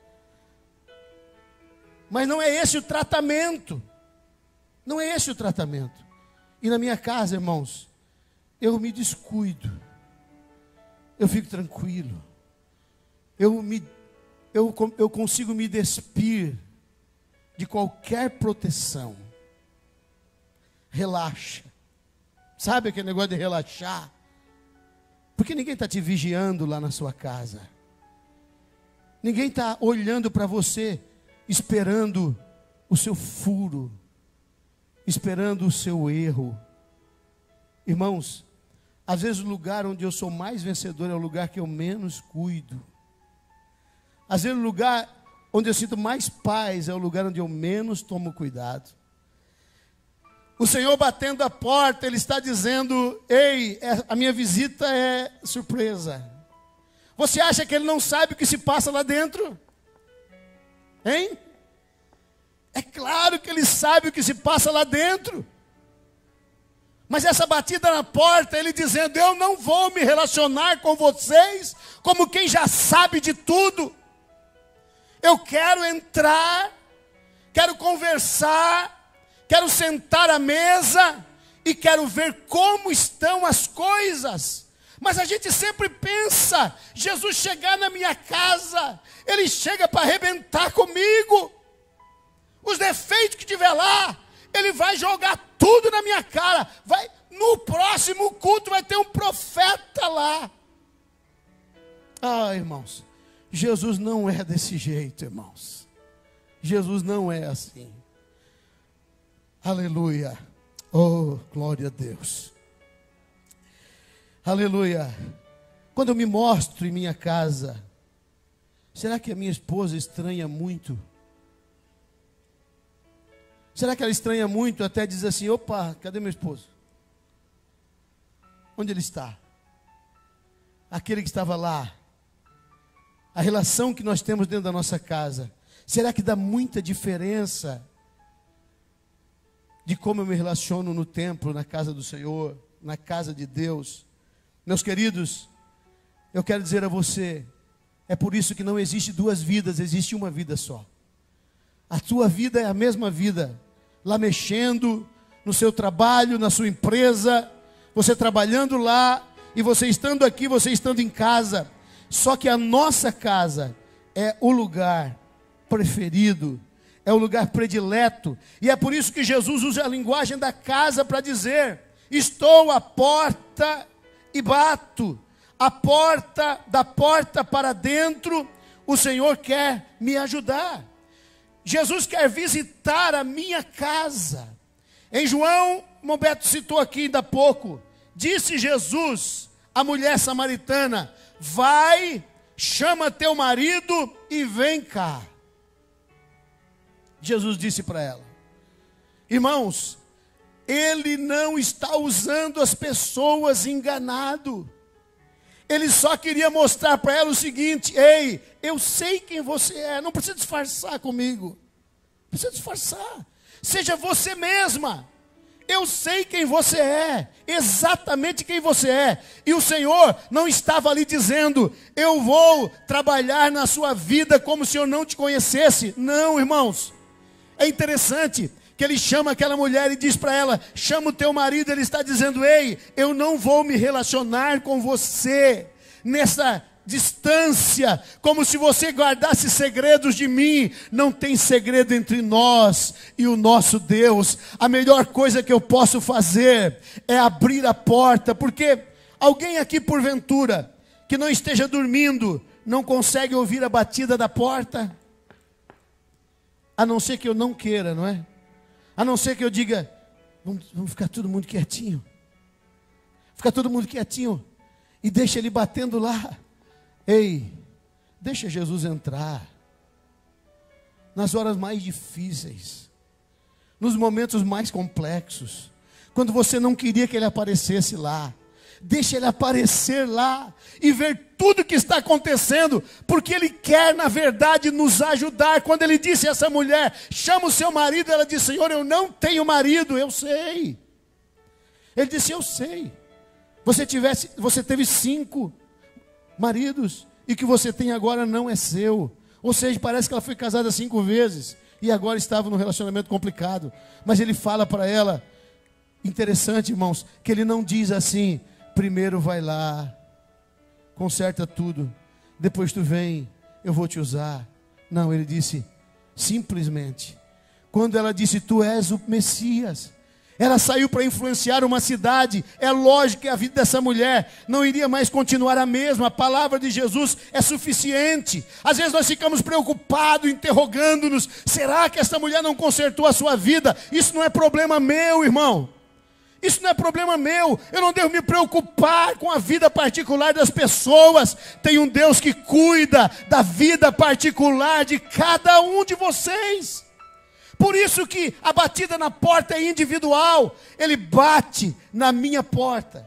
Mas não é esse o tratamento. Não é esse o tratamento. E na minha casa, irmãos, eu me descuido. Eu fico tranquilo. Eu, me, eu, eu consigo me despir de qualquer proteção. Relaxa. Sabe aquele negócio de relaxar? Porque ninguém está te vigiando lá na sua casa. Ninguém está olhando para você, esperando o seu furo, esperando o seu erro. Irmãos, às vezes o lugar onde eu sou mais vencedor é o lugar que eu menos cuido. Às vezes o lugar onde eu sinto mais paz é o lugar onde eu menos tomo cuidado. O Senhor batendo a porta, Ele está dizendo: ei, a minha visita é surpresa. Você acha que Ele não sabe o que se passa lá dentro? Hein? É claro que Ele sabe o que se passa lá dentro. Mas essa batida na porta, Ele dizendo: eu não vou me relacionar com vocês como quem já sabe de tudo. Eu quero entrar, quero conversar, quero sentar à mesa e quero ver como estão as coisas. Mas a gente sempre pensa: Jesus chegar na minha casa, Ele chega para arrebentar comigo. Os defeitos que tiver lá, Ele vai jogar tudo na minha cara. Vai, no próximo culto vai ter um profeta lá. Ah, irmãos, Jesus não é desse jeito, irmãos. Jesus não é assim. Aleluia. Oh, glória a Deus. Aleluia. Quando eu me mostro em minha casa, será que a minha esposa estranha muito? Será que ela estranha muito, até diz assim: opa, cadê meu esposo? Onde ele está? Aquele que estava lá. A relação que nós temos dentro da nossa casa, será que dá muita diferença de como eu me relaciono no templo, na casa do Senhor, na casa de Deus? Meus queridos, eu quero dizer a você, é por isso que não existe duas vidas, existe uma vida só. A tua vida é a mesma vida, lá mexendo no seu trabalho, na sua empresa, você trabalhando lá, e você estando aqui, você estando em casa. Só que a nossa casa é o lugar preferido, é o lugar predileto, e é por isso que Jesus usa a linguagem da casa para dizer: estou à porta e bato. A porta, da porta para dentro, o Senhor quer me ajudar. Jesus quer visitar a minha casa. Em João, Mombeto citou aqui ainda há pouco, disse Jesus à mulher samaritana: vai, chama teu marido e vem cá. Jesus disse para ela: irmãos, Ele não está usando as pessoas enganado. Ele só queria mostrar para ela o seguinte: ei, eu sei quem você é, não precisa disfarçar comigo. Não precisa disfarçar. Seja você mesma. Eu sei quem você é, exatamente quem você é. E o Senhor não estava ali dizendo: eu vou trabalhar na sua vida como se eu não te conhecesse. Não, irmãos. É interessante que ele chama aquela mulher e diz para ela: chama o teu marido. Ele está dizendo: ei, eu não vou me relacionar com você nessa distância, como se você guardasse segredos de mim. Não tem segredo entre nós e o nosso Deus. A melhor coisa que eu posso fazer é abrir a porta, porque alguém aqui porventura que não esteja dormindo não consegue ouvir a batida da porta? A não ser que eu não queira, não é? A não ser que eu diga: vamos, vamos ficar todo mundo quietinho. Fica todo mundo quietinho e deixa ele batendo lá. Ei, deixa Jesus entrar. Nas horas mais difíceis, nos momentos mais complexos, quando você não queria que ele aparecesse lá, deixa ele aparecer lá e ver tudo que está acontecendo, porque ele quer, na verdade, nos ajudar. Quando ele disse a essa mulher: chama o seu marido, ela disse: Senhor, eu não tenho marido. Eu sei. Ele disse: eu sei. Você, tivesse, você teve cinco maridos, e o que você tem agora não é seu. Ou seja, parece que ela foi casada cinco vezes e agora estava num relacionamento complicado. Mas ele fala para ela, interessante, irmãos, que ele não diz assim: primeiro vai lá, conserta tudo, depois tu vem, eu vou te usar. Não, ele disse simplesmente, quando ela disse: tu és o Messias, ela saiu para influenciar uma cidade. É lógico que a vida dessa mulher não iria mais continuar a mesma. A palavra de Jesus é suficiente. Às vezes nós ficamos preocupados, interrogando-nos: será que essa mulher não consertou a sua vida? Isso não é problema meu, irmão. Isso não é problema meu. Eu não devo me preocupar com a vida particular das pessoas. Tem um Deus que cuida da vida particular de cada um de vocês. Por isso que a batida na porta é individual. Ele bate na minha porta,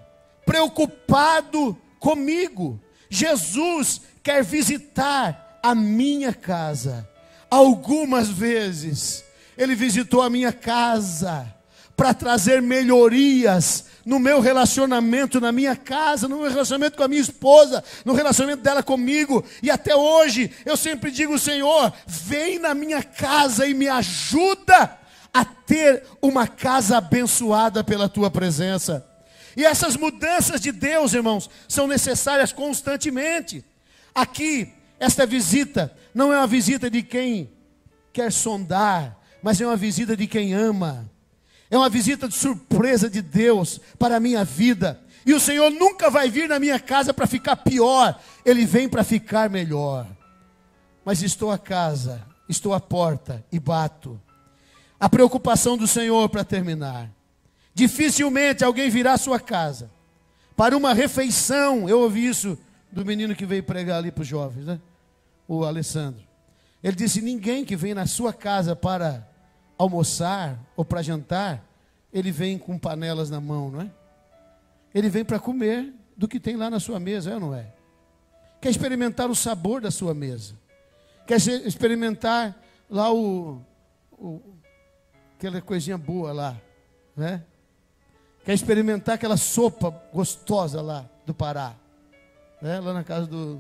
preocupado comigo. Jesus quer visitar a minha casa. Algumas vezes ele visitou a minha casa para trazer melhorias no meu relacionamento, na minha casa, no meu relacionamento com a minha esposa, no relacionamento dela comigo. E até hoje eu sempre digo: Senhor, vem na minha casa e me ajuda a ter uma casa abençoada pela tua presença. E essas mudanças de Deus, irmãos, são necessárias constantemente. Aqui, esta visita não é uma visita de quem quer sondar, mas é uma visita de quem ama. É uma visita de surpresa de Deus para a minha vida. E o Senhor nunca vai vir na minha casa para ficar pior. Ele vem para ficar melhor. Mas estou à casa, estou à porta e bato. A preocupação do Senhor, para terminar: dificilmente alguém virá à sua casa para uma refeição. Eu ouvi isso do menino que veio pregar ali para os jovens, né? O Alessandro. Ele disse: ninguém que vem na sua casa para almoçar ou para jantar, ele vem com panelas na mão, não é? Ele vem para comer do que tem lá na sua mesa, é ou não é? Quer experimentar o sabor da sua mesa, quer experimentar lá o, o aquela coisinha boa lá, né? Quer experimentar aquela sopa gostosa lá do Pará, né? Lá na casa do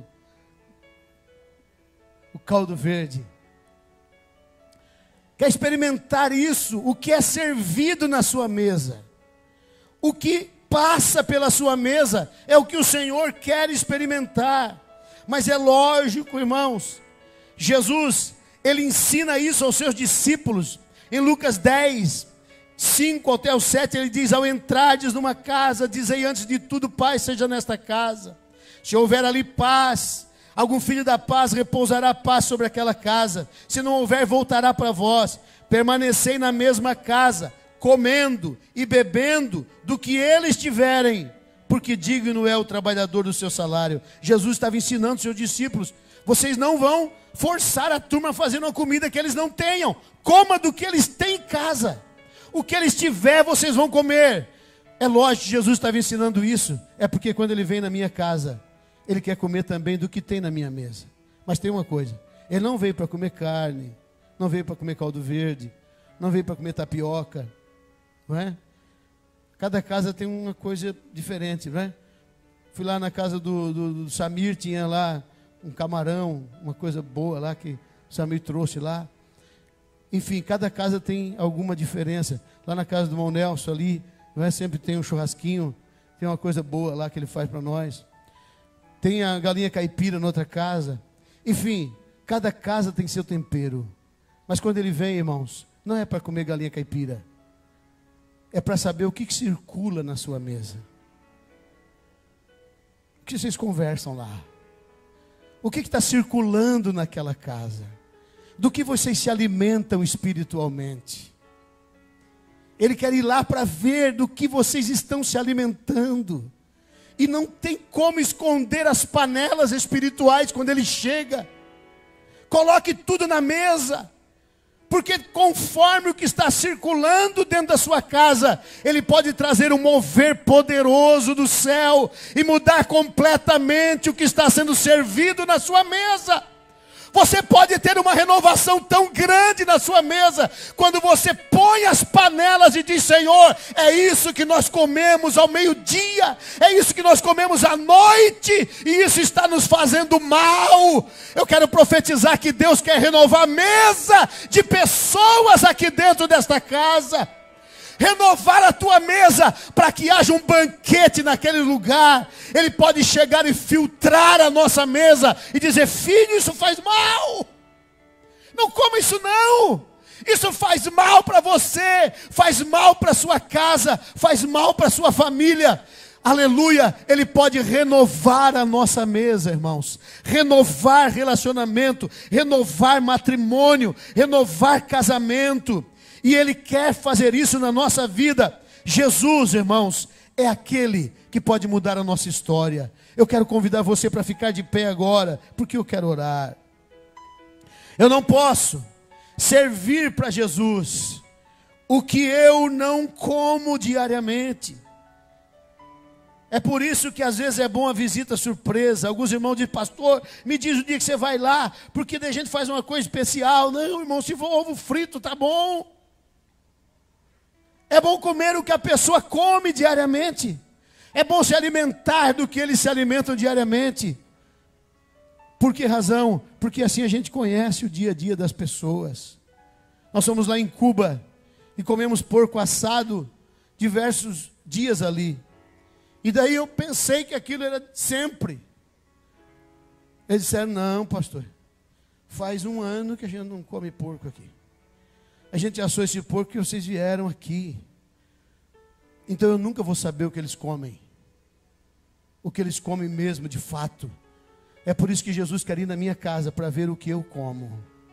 o caldo verde. Quer experimentar isso, o que é servido na sua mesa, o que passa pela sua mesa, é o que o Senhor quer experimentar. Mas é lógico, irmãos, Jesus, ele ensina isso aos seus discípulos, em Lucas dez, cinco até o sete, ele diz: ao entrardes numa casa, dizei antes de tudo: paz seja nesta casa. Se houver ali paz, Algum filho da paz repousará a paz sobre aquela casa. Se não houver, voltará para vós. Permanecei na mesma casa, comendo e bebendo do que eles tiverem, porque digno é o trabalhador do seu salário. Jesus estava ensinando os seus discípulos: vocês não vão forçar a turma a fazer uma comida que eles não tenham. Coma do que eles têm em casa. O que eles tiverem, vocês vão comer. É lógico que Jesus estava ensinando isso. É porque quando ele vem na minha casa, ele quer comer também do que tem na minha mesa. Mas tem uma coisa: ele não veio para comer carne, não veio para comer caldo verde, não veio para comer tapioca, não é? Cada casa tem uma coisa diferente, não é? Fui lá na casa do, do, do Samir, tinha lá um camarão, uma coisa boa lá que o Samir trouxe lá. Enfim, cada casa tem alguma diferença. Lá na casa do irmão Nelson ali, não é? Sempre tem um churrasquinho, tem uma coisa boa lá que ele faz para nós. Tem a galinha caipira na outra casa. Enfim, cada casa tem seu tempero. Mas quando ele vem, irmãos, não é para comer galinha caipira. É para saber o que, que circula na sua mesa. O que vocês conversam lá? O que está circulando naquela casa? Do que vocês se alimentam espiritualmente? Ele quer ir lá para ver do que vocês estão se alimentando. E não tem como esconder as panelas espirituais quando ele chega. Coloque tudo na mesa. Porque conforme o que está circulando dentro da sua casa, ele pode trazer um mover poderoso do céu e mudar completamente o que está sendo servido na sua mesa. Você pode ter uma renovação tão grande na sua mesa, quando você põe as panelas e diz: Senhor, é isso que nós comemos ao meio-dia, é isso que nós comemos à noite, e isso está nos fazendo mal. Eu quero profetizar que Deus quer renovar a mesa de pessoas aqui dentro desta casa. Renovar a tua mesa, para que haja um banquete naquele lugar. Ele pode chegar e filtrar a nossa mesa e dizer: filho, isso faz mal, não coma isso não, isso faz mal para você, faz mal para sua casa, faz mal para sua família. Aleluia. Ele pode renovar a nossa mesa, irmãos, renovar relacionamento, renovar matrimônio, renovar casamento. E Ele quer fazer isso na nossa vida. Jesus, irmãos, é aquele que pode mudar a nossa história. Eu quero convidar você para ficar de pé agora, porque eu quero orar. Eu não posso servir para Jesus o que eu não como diariamente. É por isso que às vezes é bom a visita surpresa. Alguns irmãos dizem: pastor, me diz o dia que você vai lá, porque daí a gente faz uma coisa especial. Não, irmão, se for ovo frito, tá bom. É bom comer o que a pessoa come diariamente. É bom se alimentar do que eles se alimentam diariamente. Por que razão? Porque assim a gente conhece o dia a dia das pessoas. Nós fomos lá em Cuba e comemos porco assado diversos dias ali. E daí eu pensei que aquilo era sempre. Eles disseram: não, pastor, faz um ano que a gente não come porco aqui. A gente assou esse porco que vocês vieram aqui. Então eu nunca vou saber o que eles comem. O que eles comem mesmo, de fato. É por isso que Jesus quer ir na minha casa, para ver o que eu como.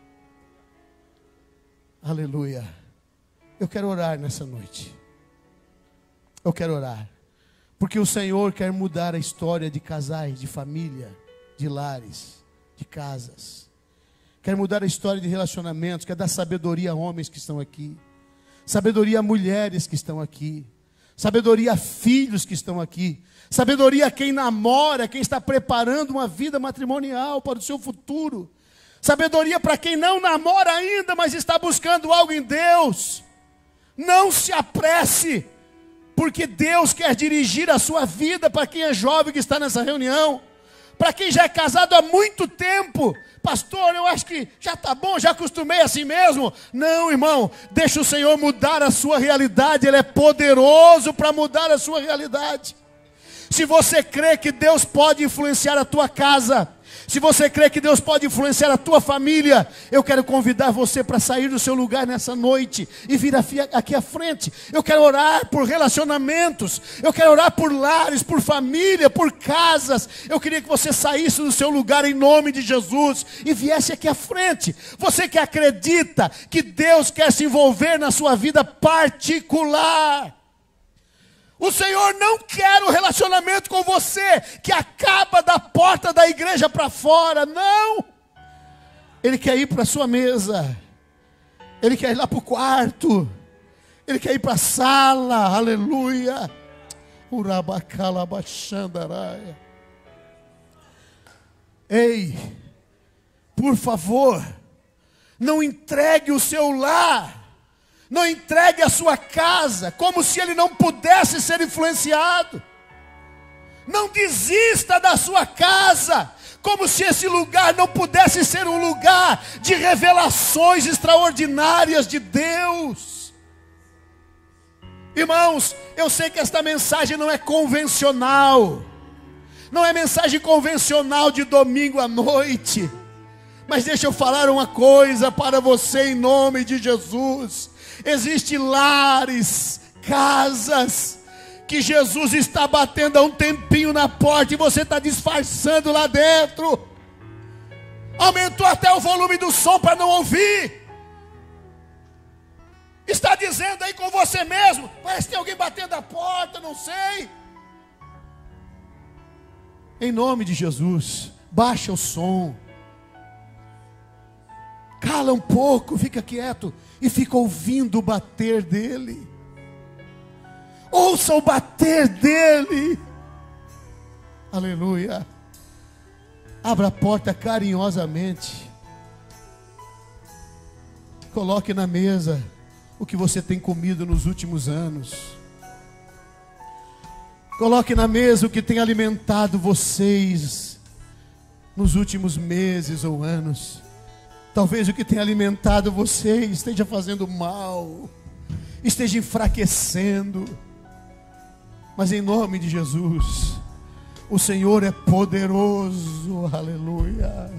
Aleluia. Eu quero orar nessa noite. Eu quero orar. Porque o Senhor quer mudar a história de casais, de família, de lares, de casas. Quer mudar a história de relacionamentos, quer dar sabedoria a homens que estão aqui, sabedoria a mulheres que estão aqui, sabedoria a filhos que estão aqui, sabedoria a quem namora, quem está preparando uma vida matrimonial para o seu futuro, sabedoria para quem não namora ainda, mas está buscando algo em Deus. Não se apresse, porque Deus quer dirigir a sua vida. Para quem é jovem que está nessa reunião, para quem já é casado há muito tempo: pastor, eu acho que já está bom, já acostumei assim mesmo. Não, irmão, deixa o Senhor mudar a sua realidade. Ele é poderoso para mudar a sua realidade. Se você crê que Deus pode influenciar a tua casa, Se você crê que Deus pode influenciar a tua família, eu quero convidar você para sair do seu lugar nessa noite e vir aqui à frente. Eu quero orar por relacionamentos, eu quero orar por lares, por família, por casas. Eu queria que você saísse do seu lugar em nome de Jesus e viesse aqui à frente. Você que acredita que Deus quer se envolver na sua vida particular. O Senhor não quer um relacionamento com você que acaba da porta da igreja para fora, não. Ele quer ir para a sua mesa, Ele quer ir lá para o quarto, Ele quer ir para a sala, aleluia. Urabacalabaxandaraia. Ei, por favor, não entregue o seu lar, não entregue a sua casa, como se ele não pudesse ser influenciado. Não desista da sua casa, como se esse lugar não pudesse ser um lugar de revelações extraordinárias de Deus. Irmãos, eu sei que esta mensagem não é convencional, não é mensagem convencional de domingo à noite, mas deixa eu falar uma coisa para você em nome de Jesus. Existem lares, casas, que Jesus está batendo há um tempinho na porta e você está disfarçando lá dentro. Aumentou até o volume do som para não ouvir. Está dizendo aí com você mesmo, parece que tem alguém batendo a porta, não sei. Em nome de Jesus, baixa o som. Cala um pouco, fica quieto e fica ouvindo o bater dele. Ouça o bater dele. Aleluia. Abra a porta carinhosamente. Coloque na mesa o que você tem comido nos últimos anos. Coloque na mesa o que tem alimentado vocês nos últimos meses ou anos. Talvez o que tem alimentado você esteja fazendo mal, esteja enfraquecendo. Mas em nome de Jesus, o Senhor é poderoso, aleluia.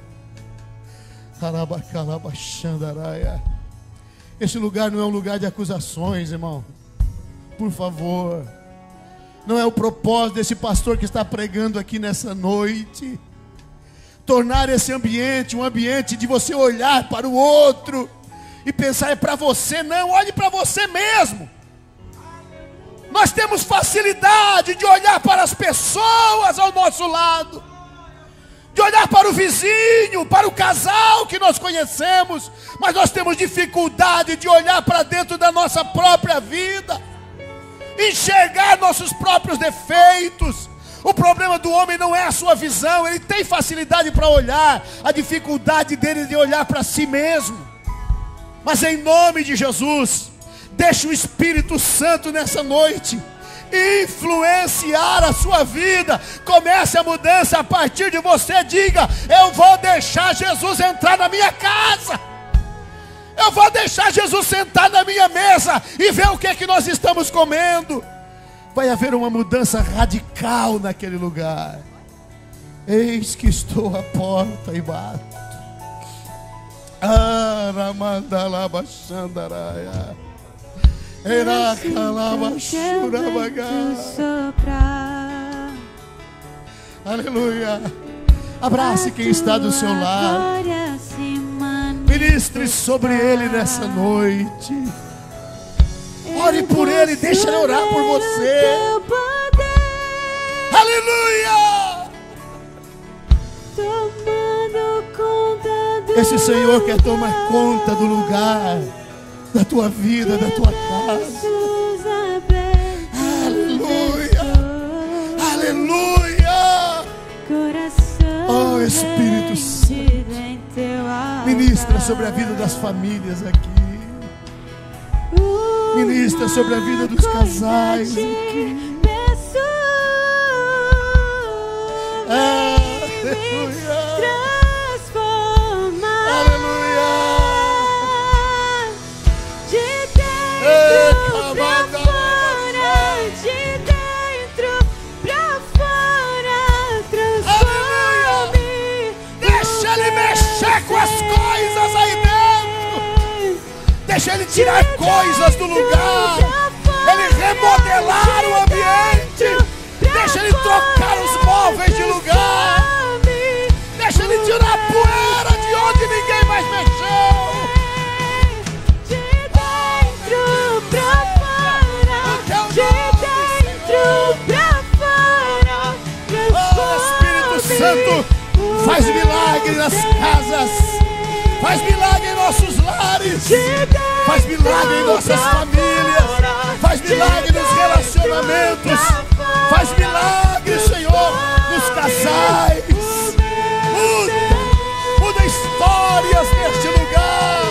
Esse lugar não é um lugar de acusações, irmão. Por favor, não é o propósito desse pastor que está pregando aqui nessa noite tornar esse ambiente um ambiente de você olhar para o outro e pensar é para você. Não, olhe para você mesmo. Nós temos facilidade de olhar para as pessoas ao nosso lado, de olhar para o vizinho, para o casal que nós conhecemos, mas nós temos dificuldade de olhar para dentro da nossa própria vida, enxergar nossos próprios defeitos. O problema do homem não é a sua visão, ele tem facilidade para olhar, a dificuldade dele é de olhar para si mesmo. Mas em nome de Jesus, deixa o Espírito Santo nessa noite influenciar a sua vida. Comece a mudança a partir de você. Diga: eu vou deixar Jesus entrar na minha casa, eu vou deixar Jesus sentar na minha mesa e ver o que é que nós estamos comendo. Vai haver uma mudança radical naquele lugar. Eis que estou à porta e bato. Aramandalabaxandaraia. Aleluia. Abrace quem está do seu lado. Ministre sobre ele nessa noite. Ore por ele, deixa ele orar por você. Aleluia. Esse Senhor quer tomar conta do lugar, da tua vida, da tua casa. Aleluia. Aleluia. Oh Espírito Santo, ministra sobre a vida das famílias aqui. Ministra sobre a vida dos casais aqui. Aleluia. Aleluia. De dentro pra fora, de dentro pra fora, transforme Deixa Ele tirar coisas do lugar, Ele remodelar o ambiente. Deixa Ele trocar os móveis de lugar. Deixa Ele tirar a poeira de onde ninguém mais mexeu. De dentro pra fora, de dentro pra fora. Oh, Espírito Santo, faz milagre nas casas, faz milagre em nossos lares, faz milagre em nossas famílias, faz milagre nos relacionamentos, faz milagre, Senhor, nos casais. Muda, muda histórias neste lugar.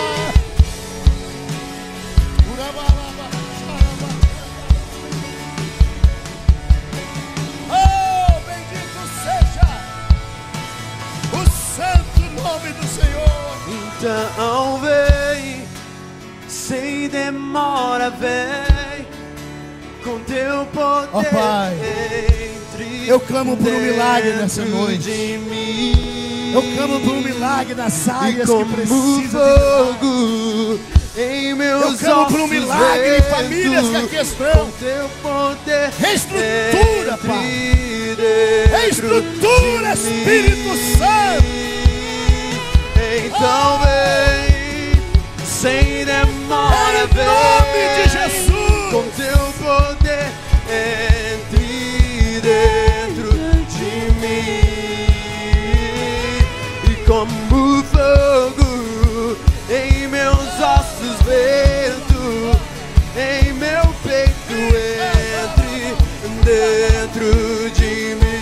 Oh, bendito seja o santo nome do Senhor. Então vem, sem demora vem, com teu poder. Ó Pai, entre eu clamo por um milagre nessa dentro noite. de mim. Eu clamo por um milagre nas áreas E que como precisam de fogo em meus Eu clamo por um ossos milagre em vento, famílias que aqui estão. com teu poder Reestrutura, entre Pai. dentro Reestrutura, de mim. Espírito Santo. Então vem, sem demora Em nome de vem, Jesus. com teu poder entre dentro de mim. E como fogo em meus ossos vento, em meu peito entre dentro de mim.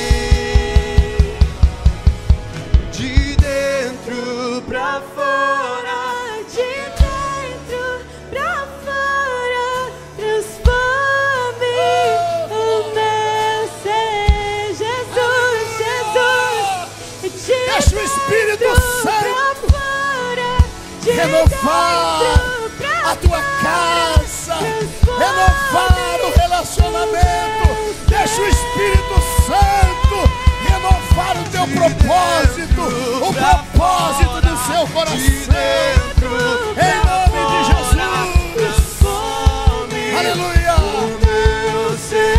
De dentro pra fora, De dentro pra fora, transforme o meu ser, Jesus, Jesus. De Deixa o Espírito dentro Santo pra fora, de renovar dentro pra a tua casa, renovar o relacionamento. Deixa o Espírito Santo renovar o teu propósito, o propósito do seu coração. Em nome de Jesus. transforme Aleluia. o meu ser.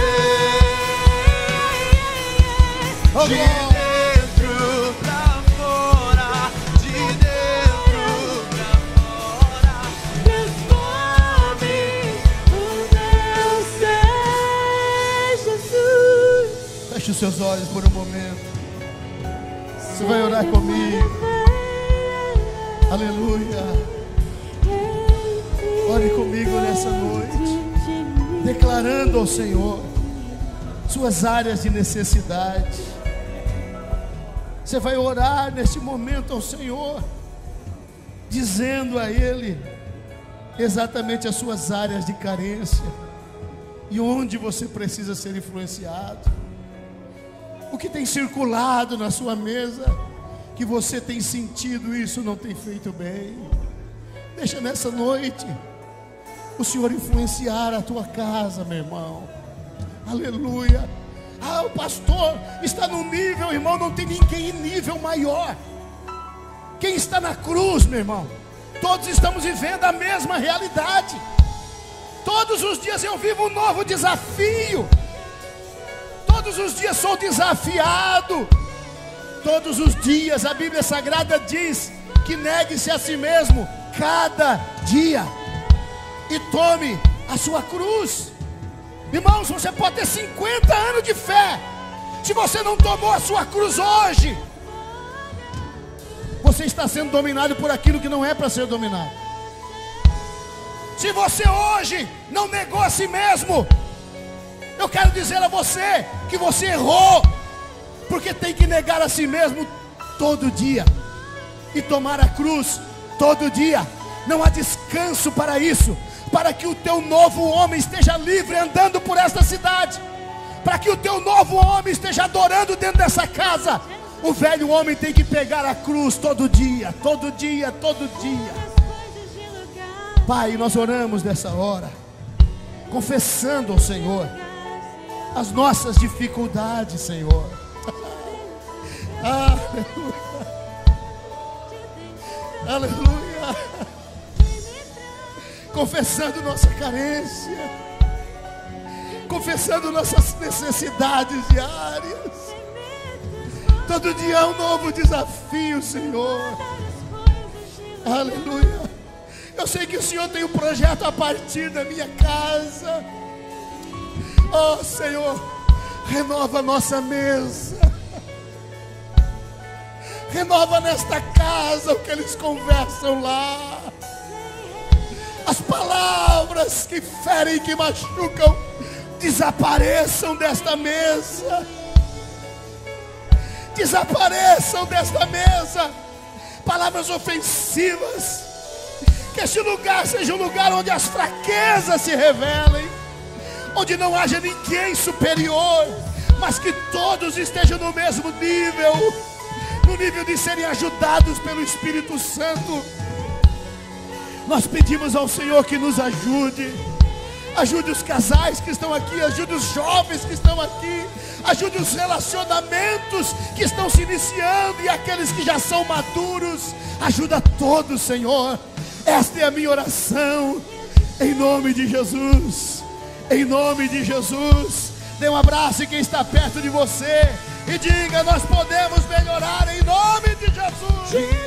Oh, De glória. dentro pra fora, de dentro pra fora, transforme o meu ser, Jesus. Feche os seus olhos por um momento. Você vai orar comigo. Aleluia. Ore comigo nessa noite, declarando ao Senhor suas áreas de necessidade. Você vai orar neste momento ao Senhor, dizendo a Ele exatamente as suas áreas de carência e onde você precisa ser influenciado. O que tem circulado na sua mesa, que você tem sentido isso não tem feito bem. Deixa nessa noite o Senhor influenciar a tua casa, meu irmão. Aleluia. Ah, o pastor está no nível, irmão, não tem ninguém em nível maior. Quem está na cruz, meu irmão, todos estamos vivendo a mesma realidade. Todos os dias eu vivo um novo desafio. Todos os dias sou desafiado. Todos os dias a Bíblia Sagrada diz que negue-se a si mesmo cada dia e tome a sua cruz. Irmãos, você pode ter cinquenta anos de fé, se você não tomou a sua cruz hoje, você está sendo dominado por aquilo que não é para ser dominado. Se você hoje não negou a si mesmo, eu quero dizer a você que você errou, porque tem que negar a si mesmo todo dia e tomar a cruz todo dia. Não há descanso para isso, para que o teu novo homem esteja livre andando por esta cidade, para que o teu novo homem esteja adorando dentro dessa casa. O velho homem tem que pegar a cruz todo dia, todo dia, todo dia. Pai, nós oramos nessa hora, confessando ao Senhor as nossas dificuldades, Senhor. Aleluia. Aleluia. confessando nossa carência, confessando nossas necessidades diárias. Todo dia é um novo desafio, Senhor. Aleluia. Eu sei que o Senhor tem um projeto a partir da minha casa. Oh, Senhor, renova a nossa mesa. Renova nesta casa o que eles conversam lá. As palavras que ferem, que machucam, desapareçam desta mesa. Desapareçam desta mesa. Palavras ofensivas. Que este lugar seja um lugar onde as fraquezas se revelem, onde não haja ninguém superior, mas que todos estejam no mesmo nível, no nível de serem ajudados pelo Espírito Santo. Nós pedimos ao Senhor que nos ajude. Ajude os casais que estão aqui, ajude os jovens que estão aqui, ajude os relacionamentos que estão se iniciando e aqueles que já são maduros. Ajuda todos, Senhor. Esta é a minha oração, em nome de Jesus. Em nome de Jesus. Dê um abraço em quem está perto de você e diga: nós podemos melhorar em nome de Jesus.